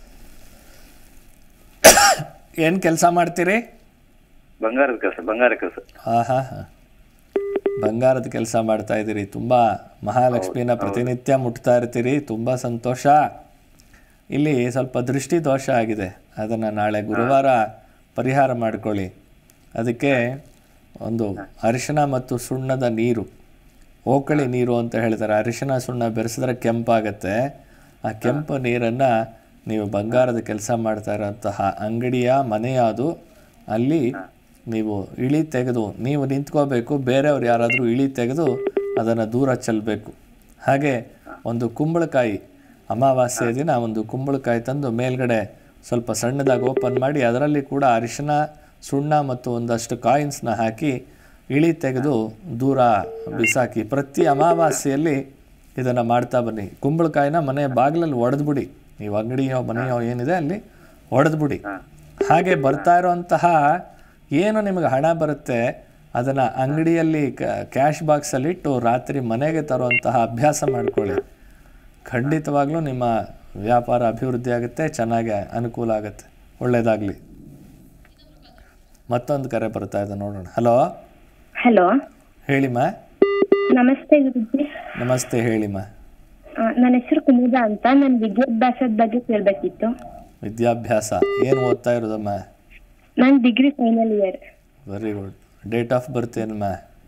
ಏನ್ ಕೆಲಸ ಮಾಡ್ತೀರಿ? ಬಂಗಾರದ ಕೆಲಸ. ಹಾ, ಬಂಗಾರದ ಕೆಲಸ ಮಾಡ್ತಾ ಇದ್ದೀರಿ. ತುಂಬ ಮಹಾಲಕ್ಷ್ಮಿನ ಪ್ರತಿನಿತ್ಯ ಮುಟ್ತಾ ಇರ್ತೀರಿ, ತುಂಬ ಸಂತೋಷ. ಇಲ್ಲಿ ಸ್ವಲ್ಪ ದೃಷ್ಟಿ ದೋಷ ಆಗಿದೆ, ಅದನ್ನು ನಾಳೆ ಗುರುವಾರ ಪರಿಹಾರ ಮಾಡ್ಕೊಳ್ಳಿ. ಅದಕ್ಕೆ ಒಂದು ಅರಿಶಿನ ಮತ್ತು ಸುಣ್ಣದ ನೀರು, ಓಕಳಿ ನೀರು ಅಂತ ಹೇಳ್ತಾರೆ. ಅರಿಶಿನ ಸುಣ್ಣ ಬೆರೆಸಿದ್ರೆ ಕೆಂಪಾಗತ್ತೆ. ಆ ಕೆಂಪು ನೀರನ್ನು ನೀವು ಬಂಗಾರದ ಕೆಲಸ ಮಾಡ್ತಾ ಇರೋಂತಹ ಅಂಗಡಿಯ ಮನೆಯಾದು ಅಲ್ಲಿ ನೀವು ಇಳಿ ತೆಗೆದು ನೀವು ನಿಂತ್ಕೋಬೇಕು, ಬೇರೆಯವ್ರು ಯಾರಾದರೂ ಇಳಿ ತೆಗೆದು ಅದನ್ನು ದೂರ ಚೆಲ್ಲಬೇಕು. ಹಾಗೆ ಒಂದು ಕುಂಬಳಕಾಯಿ, ಅಮಾವಾಸ್ಯೆ ದಿನ ಒಂದು ಕುಂಬಳಕಾಯಿ ತಂದು ಮೇಲ್ಗಡೆ ಸ್ವಲ್ಪ ಸಣ್ಣದಾಗಿ ಓಪನ್ ಮಾಡಿ ಅದರಲ್ಲಿ ಕೂಡ ಅರಿಶಿನ ಸುಣ್ಣ ಮತ್ತು ಒಂದಷ್ಟು ಕಾಯಿನ್ಸ್ನ ಹಾಕಿ ಇಳಿ ತೆಗೆದು ದೂರ ಬಿಸಾಕಿ. ಪ್ರತಿ ಅಮಾವಾಸ್ಯೆಯಲ್ಲಿ ಇದನ್ನು ಮಾಡ್ತಾ ಬನ್ನಿ. ಕುಂಬಳಕಾಯಿನ ಮನೆ ಬಾಗಿಲಲ್ಲಿ ಒಡೆದ್ಬಿಡಿ. ನೀವು ಅಂಗಡಿಯೋ ಮನೆಯೋ ಏನಿದೆ ಅಲ್ಲಿ ಒಡೆದ್ಬಿಡಿ. ಹಾಗೆ ಬರ್ತಾ ಇರೋಂತಹ ಏನು ನಿಮಗೆ ಹಣ ಬರುತ್ತೆ ಅದನ್ನು ಅಂಗಡಿಯಲ್ಲಿ ಕ್ಯಾಶ್ ಬಾಕ್ಸಲ್ಲಿಟ್ಟು ರಾತ್ರಿ ಮನೆಗೆ ತರುವಂತಹ ಅಭ್ಯಾಸ ಮಾಡ್ಕೊಳ್ಳಿ. ಖಂಡಿತವಾಗ್ಲೂ ನಿಮ್ಮ ವ್ಯಾಪಾರ ಅಭಿವೃದ್ಧಿ ಆಗುತ್ತೆ, ಚೆನ್ನಾಗಿ ಅನುಕೂಲ ಆಗುತ್ತೆ. ಒಳ್ಳೆಯದಾಗಲಿ. ಮತ್ತೊಂದು ಕರೆ ಬರ್ತಾ ಇದೆ, ನೋಡೋಣ. ಹಲೋ ಹಲೋ, ಹೇಳಿಮ್ಮ. ನಮಸ್ತೆ ಗುರುಜಿ. ನಮಸ್ತೆ, ಹೇಳಿಮ್ಮ. ನನ್ನ ಹೆಸರು ಕುಮುದ ಅಂತ. ನನ್ನ ವಿದ್ಯಾಭ್ಯಾಸದ ಬಗ್ಗೆ ಕೇಳಬೇಕಿತ್ತು. ವಿದ್ಯಾಭ್ಯಾಸ ಏನು ಓದ್ತಾ ಇರೋದಮ್ಮ? ನಾನು degree final year. Very good. Date of birth ಏನಮ್ಮ?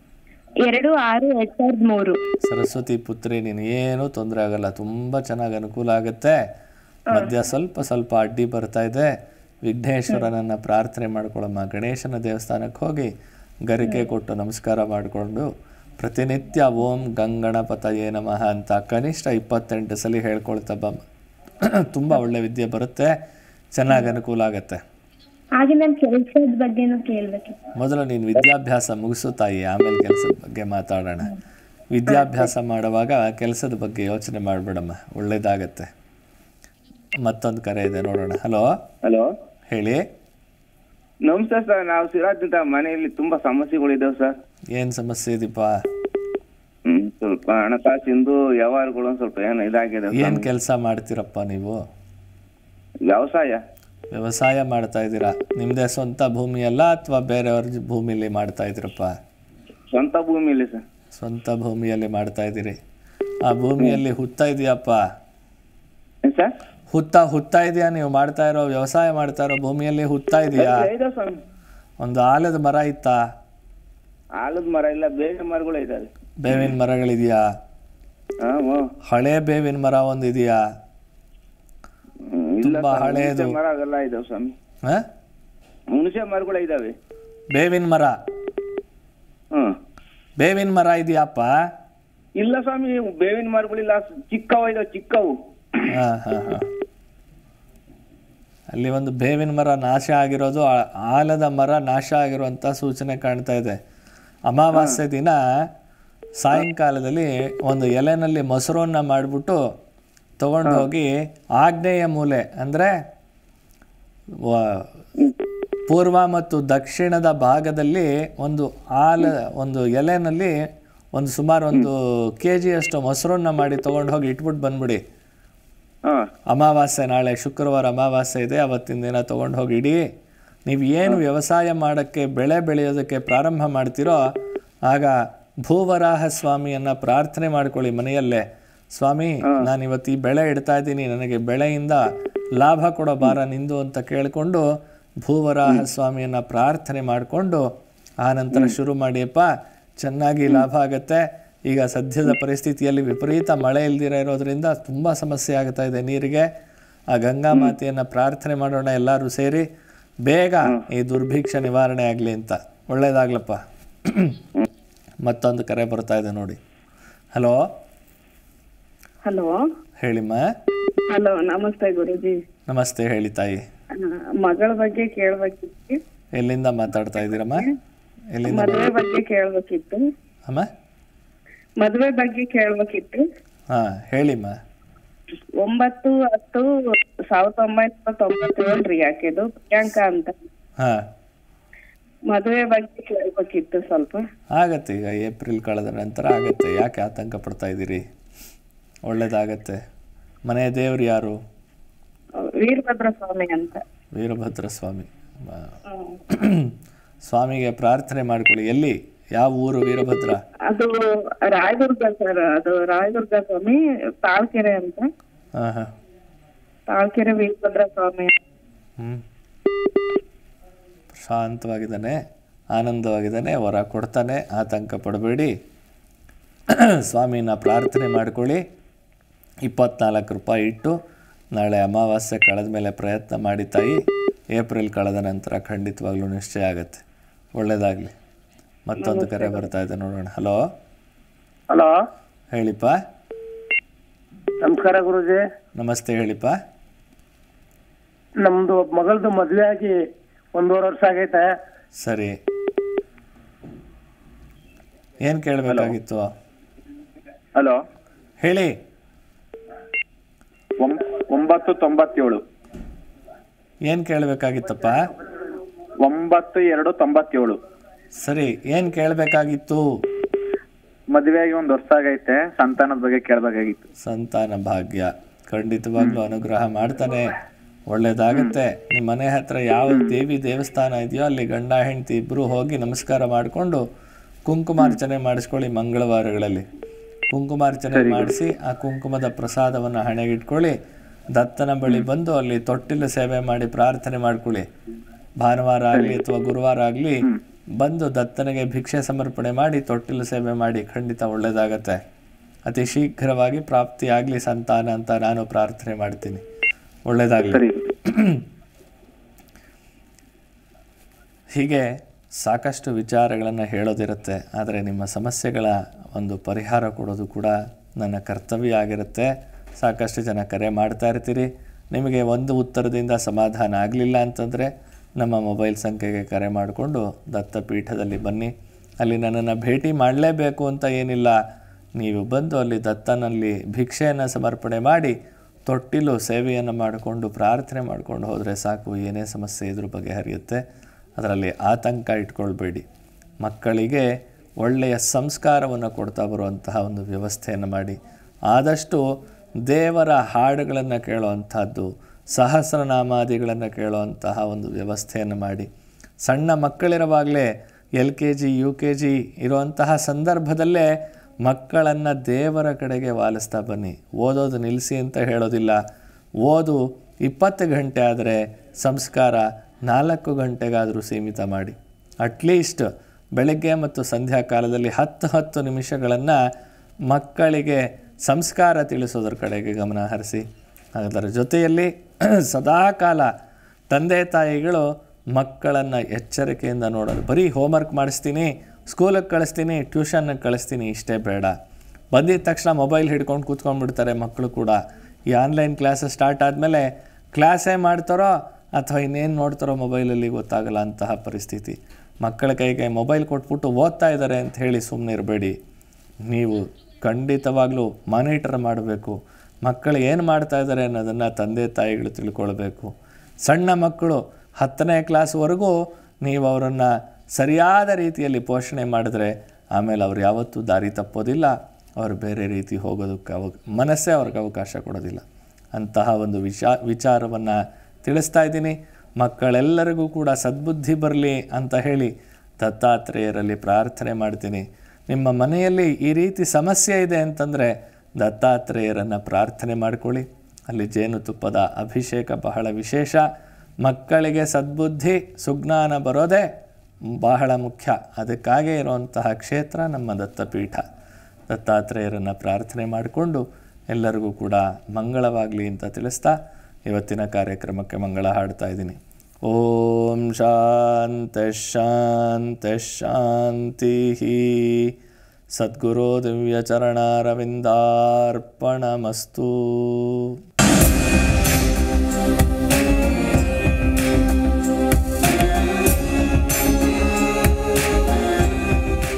2/6/2003. ಸರಸ್ವತಿ ಪುತ್ರಿ, ನೀನು ಏನೂ ತೊಂದರೆ ಆಗಲ್ಲ, ತುಂಬ ಚೆನ್ನಾಗಿ ಅನುಕೂಲ ಆಗುತ್ತೆ. ಮಧ್ಯ ಸ್ವಲ್ಪ ಅಡ್ಡಿ ಬರ್ತಾ ಇದೆ. ವಿಘ್ನೇಶ್ವರನನ್ನು ಪ್ರಾರ್ಥನೆ ಮಾಡ್ಕೊಳ್ಳಮ್ಮ. ಗಣೇಶನ ದೇವಸ್ಥಾನಕ್ಕೆ ಹೋಗಿ ಗರಿಕೆ ಕೊಟ್ಟು ನಮಸ್ಕಾರ ಮಾಡಿಕೊಂಡು ಪ್ರತಿನಿತ್ಯ ಓಂ ಗಂಗಣಪತಯೇ ನಮಃ ಅಂತ ಕನಿಷ್ಠ 28 ಸಲ ಹೇಳ್ಕೊಳ್ತಾ ಬಮ್ಮ. ತುಂಬ ಒಳ್ಳೆ ವಿದ್ಯೆ ಬರುತ್ತೆ, ಚೆನ್ನಾಗಿ ಅನುಕೂಲ ಆಗುತ್ತೆ. ಹಾಗೆ ನಾನು ಕೆಲಸದ ಬಗ್ಗೆನೂ ಕೇಳಬೇಕಿತ್ತು. ಮೊದಲು ನೀನು ವಿದ್ಯಾಭ್ಯಾಸ ಮುಗಿಸು ತಾಯಿ, ಆಮೇಲೆ ಕೆಲಸದ ಬಗ್ಗೆ ಮಾತಾಡೋಣ. ವಿದ್ಯಾಭ್ಯಾಸ ಮಾಡುವಾಗ ಕೆಲಸದ ಬಗ್ಗೆ ಯೋಚನೆ ಮಾಡಬೇಡಮ್ಮ, ಒಳ್ಳೇದಾಗತ್ತೆ. ಮತ್ತೊಂದು ಕರೆ ಇದೆ, ನೋಡೋಣ. ಹಲೋ ಹಲೋ, ಹೇಳಿ. ನಮಸ್ತೆ ಸರ್. ನಾವು ಸಿರಾಜ್ ಅಂತ. ಮನೆಯಲ್ಲಿ ತುಂಬಾ ಸಮಸ್ಯೆಗಳಿದಾವೆ ಸರ್. ಏನು ಸಮಸ್ಯೆ ಇದೀಪ? ಸ್ವಲ್ಪ ಹಣಕಾಸಿಂದು ವ್ಯವಹಾರಗಳು ಸ್ವಲ್ಪ ಏನೋ ಇದಾಗಿದೆ. ಏನು ಕೆಲಸ ಮಾಡ್ತೀರಪ್ಪ ನೀವು? ವ್ಯವಸಾಯ ಮಾಡ್ತಾ ಇದ್ದೀರಾ? ನಿಮ್ಮದೇ ಸ್ವಂತ ಭೂಮಿ ಅಲ್ಲ ಅಥವಾ ಬೇರೆಯವ್ರ ಭೂಮಿಯಲ್ಲಿ ಮಾಡ್ತಾ ಇದ್ದೀರಪ್ಪ? ಸ್ವಂತ ಭೂಮಿಯಲ್ಲಿ ಸರ್. ಸ್ವಂತ ಭೂಮಿಯಲ್ಲಿ ಮಾಡ್ತಾ ಇದ್ದೀರಿ. ಆ ಭೂಮಿಯಲ್ಲಿ ಹುತ್ತ ಇದೆಯಪ್ಪ? ಸರ್, ಹುತ್ತ ಇದೆಯಾ? ನೀವು ಮಾಡ್ತಾ ಇರೋ ವ್ಯವಸಾಯ ಮಾಡ್ತಾ ಇರೋ ಭೂಮಿಯಲ್ಲಿ ಹುತ್ತ ಇದೆಯಾ? ಒಂದು ಆಲದ ಮರ ಇತ್ತಾ? ಆಲದ ಮರ ಇಲ್ಲ, ಬೇವಿನ ಮರಗಳು ಇದಾವೆ. ಬೇವಿನ ಮರಗಳಿದೆಯಾ? ಹಳೆ ಬೇವಿನ ಮರ ಒಂದು ಇದೆಯಾ? ತುಂಬಾ ಹಳೇದು ಮರ ಅವೆಲ್ಲ ಇದಾವೆ ಸ್ವಾಮಿ. ಹುಣಸೆ ಮರಗಳು ಇದಾವೆ. ಬೇವಿನ ಮರ? ಬೇವಿನ ಮರ ಇದೆಯಪ್ಪ? ಇಲ್ಲ ಸ್ವಾಮಿ, ಬೇವಿನ ಮರಗಳಿಲ್ಲ, ಚಿಕ್ಕವು ಇದಾವೆ, ಚಿಕ್ಕವು. ಅಲ್ಲಿ ಒಂದು ಬೇವಿನ ಮರ ನಾಶ ಆಗಿರೋದು, ಆಲದ ಮರ ನಾಶ ಆಗಿರುವಂಥ ಸೂಚನೆ ಕಾಣ್ತಾ ಇದೆ. ಅಮಾವಾಸ್ಯೆ ದಿನ ಸಾಯಂಕಾಲದಲ್ಲಿ ಒಂದು ಎಲೆನಲ್ಲಿ ಮೊಸರನ್ನ ಮಾಡಿಬಿಟ್ಟು ತಗೊಂಡು ಹೋಗಿ ಆಗ್ನೇಯ ಮೂಲೆ ಅಂದರೆ ಪೂರ್ವ ಮತ್ತು ದಕ್ಷಿಣದ ಭಾಗದಲ್ಲಿ ಒಂದು ಎಲೆನಲ್ಲಿ ಸುಮಾರು 1 kg ಮೊಸರನ್ನ ಮಾಡಿ ತಗೊಂಡು ಹೋಗಿ ಇಟ್ಬಿಟ್ಟು ಬಂದ್ಬಿಡಿ. ಅಮಾವಾಸ್ಯೆ ನಾಳೆ ಶುಕ್ರವಾರ ಅಮಾವಾಸ್ಯೆ ಇದೆ, ಅವತ್ತಿನ ದಿನ ತೊಗೊಂಡು ಹೋಗಿ ಇಡಿ. ನೀವು ಏನು ವ್ಯವಸಾಯ ಮಾಡೋಕ್ಕೆ ಬೆಳೆ ಬೆಳೆಯೋದಕ್ಕೆ ಪ್ರಾರಂಭ ಮಾಡ್ತೀರೋ ಆಗ ಭೂವರಾಹ ಸ್ವಾಮಿಯನ್ನು ಪ್ರಾರ್ಥನೆ ಮಾಡ್ಕೊಳ್ಳಿ ಮನೆಯಲ್ಲೇ. ಸ್ವಾಮಿ, ನಾನು ಇವತ್ತು ಈ ಬೆಳೆ ಇಡ್ತಾ ಇದ್ದೀನಿ, ನನಗೆ ಬೆಳೆಯಿಂದ ಲಾಭ ಕೊಡೋ ಭಾರ ನಿಂದು ಅಂತ ಕೇಳಿಕೊಂಡು ಭೂವರಾಹ ಸ್ವಾಮಿಯನ್ನು ಪ್ರಾರ್ಥನೆ ಮಾಡಿಕೊಂಡು ಆ ನಂತರ ಶುರು ಮಾಡಿಯಪ್ಪ, ಚೆನ್ನಾಗಿ ಲಾಭ ಆಗುತ್ತೆ. ಈಗ ಸದ್ಯದ ಪರಿಸ್ಥಿತಿಯಲ್ಲಿ ವಿಪರೀತ ಮಳೆ ಇಲ್ದಿರ ಇರೋದ್ರಿಂದ ತುಂಬ ಸಮಸ್ಯೆ ಆಗ್ತಾ ಇದೆ ನೀರಿಗೆ. ಆ ಗಂಗಾ ಮಾತೆಯನ್ನು ಪ್ರಾರ್ಥನೆ ಮಾಡೋಣ ಎಲ್ಲರೂ ಸೇರಿ, ಬೇಗ ಈ ದುರ್ಭಿಕ್ಷ ನಿವಾರಣೆ ಆಗಲಿ ಅಂತ. ಒಳ್ಳೇದಾಗ್ಲಪ್ಪ. ಮತ್ತೊಂದು ಕರೆ ಬರ್ತಾ ಇದೆ ನೋಡಿ. ಹಲೋ ಹಲೋ, ಹೇಳಿಮ್ಮ. ಹಲೋ, ನಮಸ್ತೆ ಗುರುಜಿ. ನಮಸ್ತೆ, ಹೇಳಿ ತಾಯಿ. ಮಗಳ ಬಗ್ಗೆ ಕೇಳಬೇಕಿತ್ತು. ಎಲ್ಲಿಂದ ಮಾತಾಡ್ತಾ ಇದ್ದೀರಮ್ಮ? ಎಲ್ಲಿಂದ? ಮದುವೆ ಬಗ್ಗೆ ಕೇಳಬೇಕಿತ್ತು ಅಮ್ಮ. ಮದುವೆ ಬಗ್ಗೆ ಕೇಳಬೇಕಿತ್ತು. ಹೇಳಿಮ್ಮ. 9/10/1997 ರೀ ಆಕೆದು, ಪ್ರಿಯಾಂಕಾ ಅಂತ. ಮದುವೆ ಬಗ್ಗೆ ಕೇಳಬೇಕಿತ್ತು ಸ್ವಲ್ಪ. ಆಗತ್ತೆ, ಈಗ ಏಪ್ರಿಲ್ ಕಳೆದ ನಂತರ ಆಗತ್ತೆ. ಯಾಕೆ ಆತಂಕ ಪಡ್ತಾ ಇದ್ದೀರಿ? ಒಳ್ಳೇದಾಗತ್ತೆ. ಮನೆ ದೇವ್ರು ಯಾರು? ವೀರಭದ್ರ ಸ್ವಾಮಿ ಅಂತ. ವೀರಭದ್ರ ಸ್ವಾಮಿ. ಸ್ವಾಮಿಗೆ ಪ್ರಾರ್ಥನೆ ಮಾಡ್ಕೊಳ್ಳಿ. ಎಲ್ಲಿ, ಯಾವ ಊರು ವೀರಭದ್ರ? ಅದು ರಾಯದುರ್ಗ ಸರ್. ಅದು ರಾಯದುರ್ಗ ಸ್ವಾಮಿ, ತಾಳ್ಕೆರೆ ಅಂತ. ತಾಳ್ಕೆರೆ ವೀರಭದ್ರ ಸ್ವಾಮಿ. ಶಾಂತವಾಗಿದ್ದಾನೆ, ಆನಂದವಾಗಿದ್ದಾನೆ, ವರ ಕೊಡ್ತಾನೆ. ಆತಂಕ ಪಡಬೇಡಿ. ಸ್ವಾಮಿನ ಪ್ರಾರ್ಥನೆ ಮಾಡ್ಕೊಳ್ಳಿ. 24 ರೂಪಾಯಿ ಇಟ್ಟು ನಾಳೆ ಅಮಾವಾಸ್ಯೆ ಕಳೆದ ಮೇಲೆ ಪ್ರಯತ್ನ ಮಾಡಿ ತಾಯಿ. ಏಪ್ರಿಲ್ ಕಳೆದ ನಂತರ ಖಂಡಿತವಾಗ್ಲೂ ನಿಶ್ಚಯ ಆಗುತ್ತೆ. ಒಳ್ಳೇದಾಗಲಿ. ಮತ್ತೊಂದು ಕರೆ ಬರ್ತಾ ಇದೆ, ನೋಡೋಣ. ಹಲೋ ಹಲೋ, ಹೇಳಿಪ್ಪ. ನಮಸ್ಕಾರ ಗುರುಜಿ. ನಮಸ್ತೆ, ಹೇಳಿಪ್ಪ. ನಮ್ದು ಮಗಳದು ಮದ್ವೆ ಆಗಿ 1.5 ವರ್ಷ ಆಗೈತೆ. ಸರಿ. ಏನು ಕೇಳಬೇಕಾಗಿತ್ತು? ಹಲೋ ಹೇಳಿ. 997. ಏನು ಕೇಳಬೇಕಾಗಿತ್ತಪ್ಪ? 9297. ಸರಿ, ಏನು ಕೇಳಬೇಕಾಗಿತ್ತು? ಮದುವೆಯಾಗಿ 1 ವರ್ಷ ಆಗೈತೆ, ಸಂತಾನದ ಬಗ್ಗೆ ಕೇಳಬೇಕಾಗಿತ್ತು. ಸಂತಾನ ಭಾಗ್ಯ ಖಂಡಿತವಾಗ್ಲೂ ಅನುಗ್ರಹ ಮಾಡ್ತಾನೆ, ಒಳ್ಳೇದಾಗುತ್ತೆ. ನಿಮ್ಮ ಮನೆ ಹತ್ರ ಯಾವ ದೇವಿ ದೇವಸ್ಥಾನ ಇದೆಯೋ ಅಲ್ಲಿ ಗಂಡ ಹೆಂಡತಿ ಇಬ್ಬರು ಹೋಗಿ ನಮಸ್ಕಾರ ಮಾಡಿಕೊಂಡು ಕುಂಕುಮಾರ್ಚನೆ ಮಾಡಿಸ್ಕೊಳ್ಳಿ. ಮಂಗಳವಾರಗಳಲ್ಲಿ ಕುಂಕುಮಾರ್ಚನೆ ಮಾಡಿಸಿ ಆ ಕುಂಕುಮದ ಪ್ರಸಾದವನ್ನು ಹಣೆಗಿಟ್ಕೊಳ್ಳಿ. ದತ್ತನ ಬಳಿ ಬಂದು ಅಲ್ಲಿ ತೊಟ್ಟಿಲು ಸೇವೆ ಮಾಡಿ ಪ್ರಾರ್ಥನೆ ಮಾಡ್ಕೊಳ್ಳಿ. ಭಾನುವಾರ ಆಗಲಿ ಅಥವಾ ಗುರುವಾರ ಆಗಲಿ ಬಂದು ದತ್ತನಿಗೆ ಭಿಕ್ಷೆ ಸಮರ್ಪಣೆ ಮಾಡಿ ತೊಟ್ಟಿಲು ಸೇವೆ ಮಾಡಿ. ಖಂಡಿತ ಒಳ್ಳೆಯದಾಗತ್ತೆ. ಅತಿ ಶೀಘ್ರವಾಗಿ ಪ್ರಾಪ್ತಿಯಾಗಲಿ ಸಂತಾನ ಅಂತ ನಾನು ಪ್ರಾರ್ಥನೆ ಮಾಡ್ತೀನಿ. ಒಳ್ಳೆಯದಾಗಲಿ. ಹೀಗೆ ಸಾಕಷ್ಟು ವಿಚಾರಗಳನ್ನು ಹೇಳೋದಿರುತ್ತೆ, ಆದರೆ ನಿಮ್ಮ ಸಮಸ್ಯೆಗಳ ಒಂದು ಪರಿಹಾರ ಕೊಡೋದು ಕೂಡ ನನ್ನ ಕರ್ತವ್ಯ ಆಗಿರುತ್ತೆ. ಸಾಕಷ್ಟು ಜನ ಕರೆ ಮಾಡ್ತಾ ಇರ್ತೀರಿ. ನಿಮಗೆ ಒಂದು ಉತ್ತರದಿಂದ ಸಮಾಧಾನ ಆಗಲಿಲ್ಲ ಅಂತಂದರೆ ನಮ್ಮ ಮೊಬೈಲ್ ಸಂಖ್ಯೆಗೆ ಕರೆ ಮಾಡಿಕೊಂಡು ದತ್ತಪೀಠದಲ್ಲಿ ಬನ್ನಿ. ಅಲ್ಲಿ ನನ್ನನ್ನು ಭೇಟಿ ಮಾಡಲೇಬೇಕು ಅಂತ ಏನಿಲ್ಲ. ನೀವು ಬಂದು ಅಲ್ಲಿ ದತ್ತನಲ್ಲಿ ಭಿಕ್ಷೆಯನ್ನು ಸಮರ್ಪಣೆ ಮಾಡಿ ತೊಟ್ಟಿಲು ಸೇವೆಯನ್ನು ಮಾಡಿಕೊಂಡು ಪ್ರಾರ್ಥನೆ ಮಾಡ್ಕೊಂಡು ಹೋದರೆ ಸಾಕು. ಏನೇ ಸಮಸ್ಯೆ ಇದ್ರ ಬಗೆಹರಿಯುತ್ತೆ. ಅದರಲ್ಲಿ ಆತಂಕ ಇಟ್ಕೊಳ್ಬೇಡಿ. ಮಕ್ಕಳಿಗೆ ಒಳ್ಳೆಯ ಸಂಸ್ಕಾರವನ್ನು ಕೊಡ್ತಾ ಬರುವಂತಹ ಒಂದು ವ್ಯವಸ್ಥೆಯನ್ನು ಮಾಡಿ. ಆದಷ್ಟು ದೇವರ ಹಾಡುಗಳನ್ನು ಕೇಳುವಂಥದ್ದು, ಸಹಸ್ರನಾಮಾದಿಗಳನ್ನು ಕೇಳುವಂತಹ ಒಂದು ವ್ಯವಸ್ಥೆಯನ್ನು ಮಾಡಿ. ಸಣ್ಣ ಮಕ್ಕಳಿರುವಾಗಲೇ LKG UKG ಇರುವಂತಹ ಸಂದರ್ಭದಲ್ಲೇ ಮಕ್ಕಳನ್ನು ದೇವರ ಕಡೆಗೆ ವಾಲಿಸ್ತಾ ಬನ್ನಿ. ಓದೋದು ನಿಲ್ಲಿಸಿ ಅಂತ ಹೇಳೋದಿಲ್ಲ. ಓದು 20 ಗಂಟೆ ಆದರೆ ಸಂಸ್ಕಾರ 4 ಗಂಟೆಗಾದರೂ ಸೀಮಿತ ಮಾಡಿ. ಅಟ್ಲೀಸ್ಟ್ ಬೆಳಗ್ಗೆ ಮತ್ತು ಸಂಧ್ಯಾ ಕಾಲದಲ್ಲಿ 10 ನಿಮಿಷಗಳನ್ನು ಮಕ್ಕಳಿಗೆ ಸಂಸ್ಕಾರ ತಿಳಿಸೋದ್ರ ಕಡೆಗೆ ಗಮನ ಹರಿಸಿ. ಅದರ ಜೊತೆಯಲ್ಲಿ ಸದಾಕಾಲ ತಂದೆ ತಾಯಿಗಳು ಮಕ್ಕಳನ್ನು ಎಚ್ಚರಿಕೆಯಿಂದ ನೋಡೋದು. ಬರೀ ಹೋಮ್ವರ್ಕ್ ಮಾಡಿಸ್ತೀನಿ, ಸ್ಕೂಲಿಗೆ ಕಳಿಸ್ತೀನಿ, ಟ್ಯೂಷನ್ಗೆ ಕಳಿಸ್ತೀನಿ ಇಷ್ಟೇ ಬೇಡ. ಬಂದಿದ್ದ ತಕ್ಷಣ ಮೊಬೈಲ್ ಹಿಡ್ಕೊಂಡು ಕೂತ್ಕೊಂಡ್ಬಿಡ್ತಾರೆ ಮಕ್ಕಳು ಕೂಡ. ಈ ಆನ್ಲೈನ್ ಕ್ಲಾಸಸ್ ಸ್ಟಾರ್ಟ್ ಆದಮೇಲೆ ಕ್ಲಾಸೇ ಮಾಡ್ತಾರೋ ಅಥವಾ ಇನ್ನೇನು ನೋಡ್ತಾರೋ ಮೊಬೈಲಲ್ಲಿ ಗೊತ್ತಾಗಲ್ಲ ಅಂತಹ ಪರಿಸ್ಥಿತಿ. ಮಕ್ಕಳ ಕೈಗೆ ಮೊಬೈಲ್ ಕೊಟ್ಬಿಟ್ಟು ಓದ್ತಾ ಇದ್ದಾರೆ ಅಂತ ಹೇಳಿ ಸುಮ್ಮನೆ ಇರಬೇಡಿ. ನೀವು ಖಂಡಿತವಾಗ್ಲೂ ಮಾನಿಟರ್ ಮಾಡಬೇಕು. ಮಕ್ಕಳು ಏನು ಮಾಡ್ತಾ ಇದ್ದಾರೆ ಅನ್ನೋದನ್ನು ತಂದೆ ತಾಯಿಗಳು ತಿಳ್ಕೊಳ್ಬೇಕು. ಸಣ್ಣ ಮಕ್ಕಳು 10ನೇ ಕ್ಲಾಸ್ವರೆಗೂ ನೀವು ಅವರನ್ನು ಸರಿಯಾದ ರೀತಿಯಲ್ಲಿ ಪೋಷಣೆ ಮಾಡಿದ್ರೆ ಆಮೇಲೆ ಅವ್ರು ಯಾವತ್ತೂ ದಾರಿ ತಪ್ಪೋದಿಲ್ಲ. ಅವರು ಬೇರೆ ರೀತಿ ಹೋಗೋದಕ್ಕೆ ಮನಸ್ಸೇ ಅವ್ರಿಗೆ ಅವಕಾಶ ಕೊಡೋದಿಲ್ಲ. ಅಂತಹ ಒಂದು ವಿಚಾರವನ್ನು ತಿಳಿಸ್ತಾ ಇದ್ದೀನಿ. ಮಕ್ಕಳೆಲ್ಲರಿಗೂ ಕೂಡ ಸದ್ಬುದ್ಧಿ ಬರಲಿ ಅಂತ ಹೇಳಿ ದತ್ತಾತ್ರೇಯರಲ್ಲಿ ಪ್ರಾರ್ಥನೆ ಮಾಡ್ತೀನಿ. ನಿಮ್ಮ ಮನೆಯಲ್ಲಿ ಈ ರೀತಿ ಸಮಸ್ಯೆ ಇದೆ ಅಂತಂದರೆ ದತ್ತಾತ್ರೇಯರನ್ನು ಪ್ರಾರ್ಥನೆ ಮಾಡಿಕೊಳ್ಳಿ. ಅಲ್ಲಿ ಜೇನುತುಪ್ಪದ ಅಭಿಷೇಕ ಬಹಳ ವಿಶೇಷ. ಮಕ್ಕಳಿಗೆ ಸದ್ಬುದ್ಧಿ ಸುಜ್ಞಾನ ಬರೋದೇ ಬಹಳ ಮುಖ್ಯ. ಅದಕ್ಕಾಗೇ ಇರುವಂತಹ ಕ್ಷೇತ್ರ ನಮ್ಮ ದತ್ತಪೀಠ. ದತ್ತಾತ್ರೇಯರನ್ನು ಪ್ರಾರ್ಥನೆ ಮಾಡಿಕೊಂಡು ಎಲ್ಲರಿಗೂ ಕೂಡ ಮಂಗಳವಾಗಲಿ ಅಂತ ತಿಳಿಸ್ತಾ ಇವತ್ತಿನ ಕಾರ್ಯಕ್ರಮಕ್ಕೆ ಮಂಗಳ ಹಾಡ್ತಾ ಇದ್ದೀನಿ. ಓಂ ಶಾಂತಿ ಶಾಂತಿ ಶಾಂತಿ. ಸದ್ಗುರು ದಿವ್ಯಚರಣಾರವಿಂದಾರ್ಪಣಮಸ್ತು.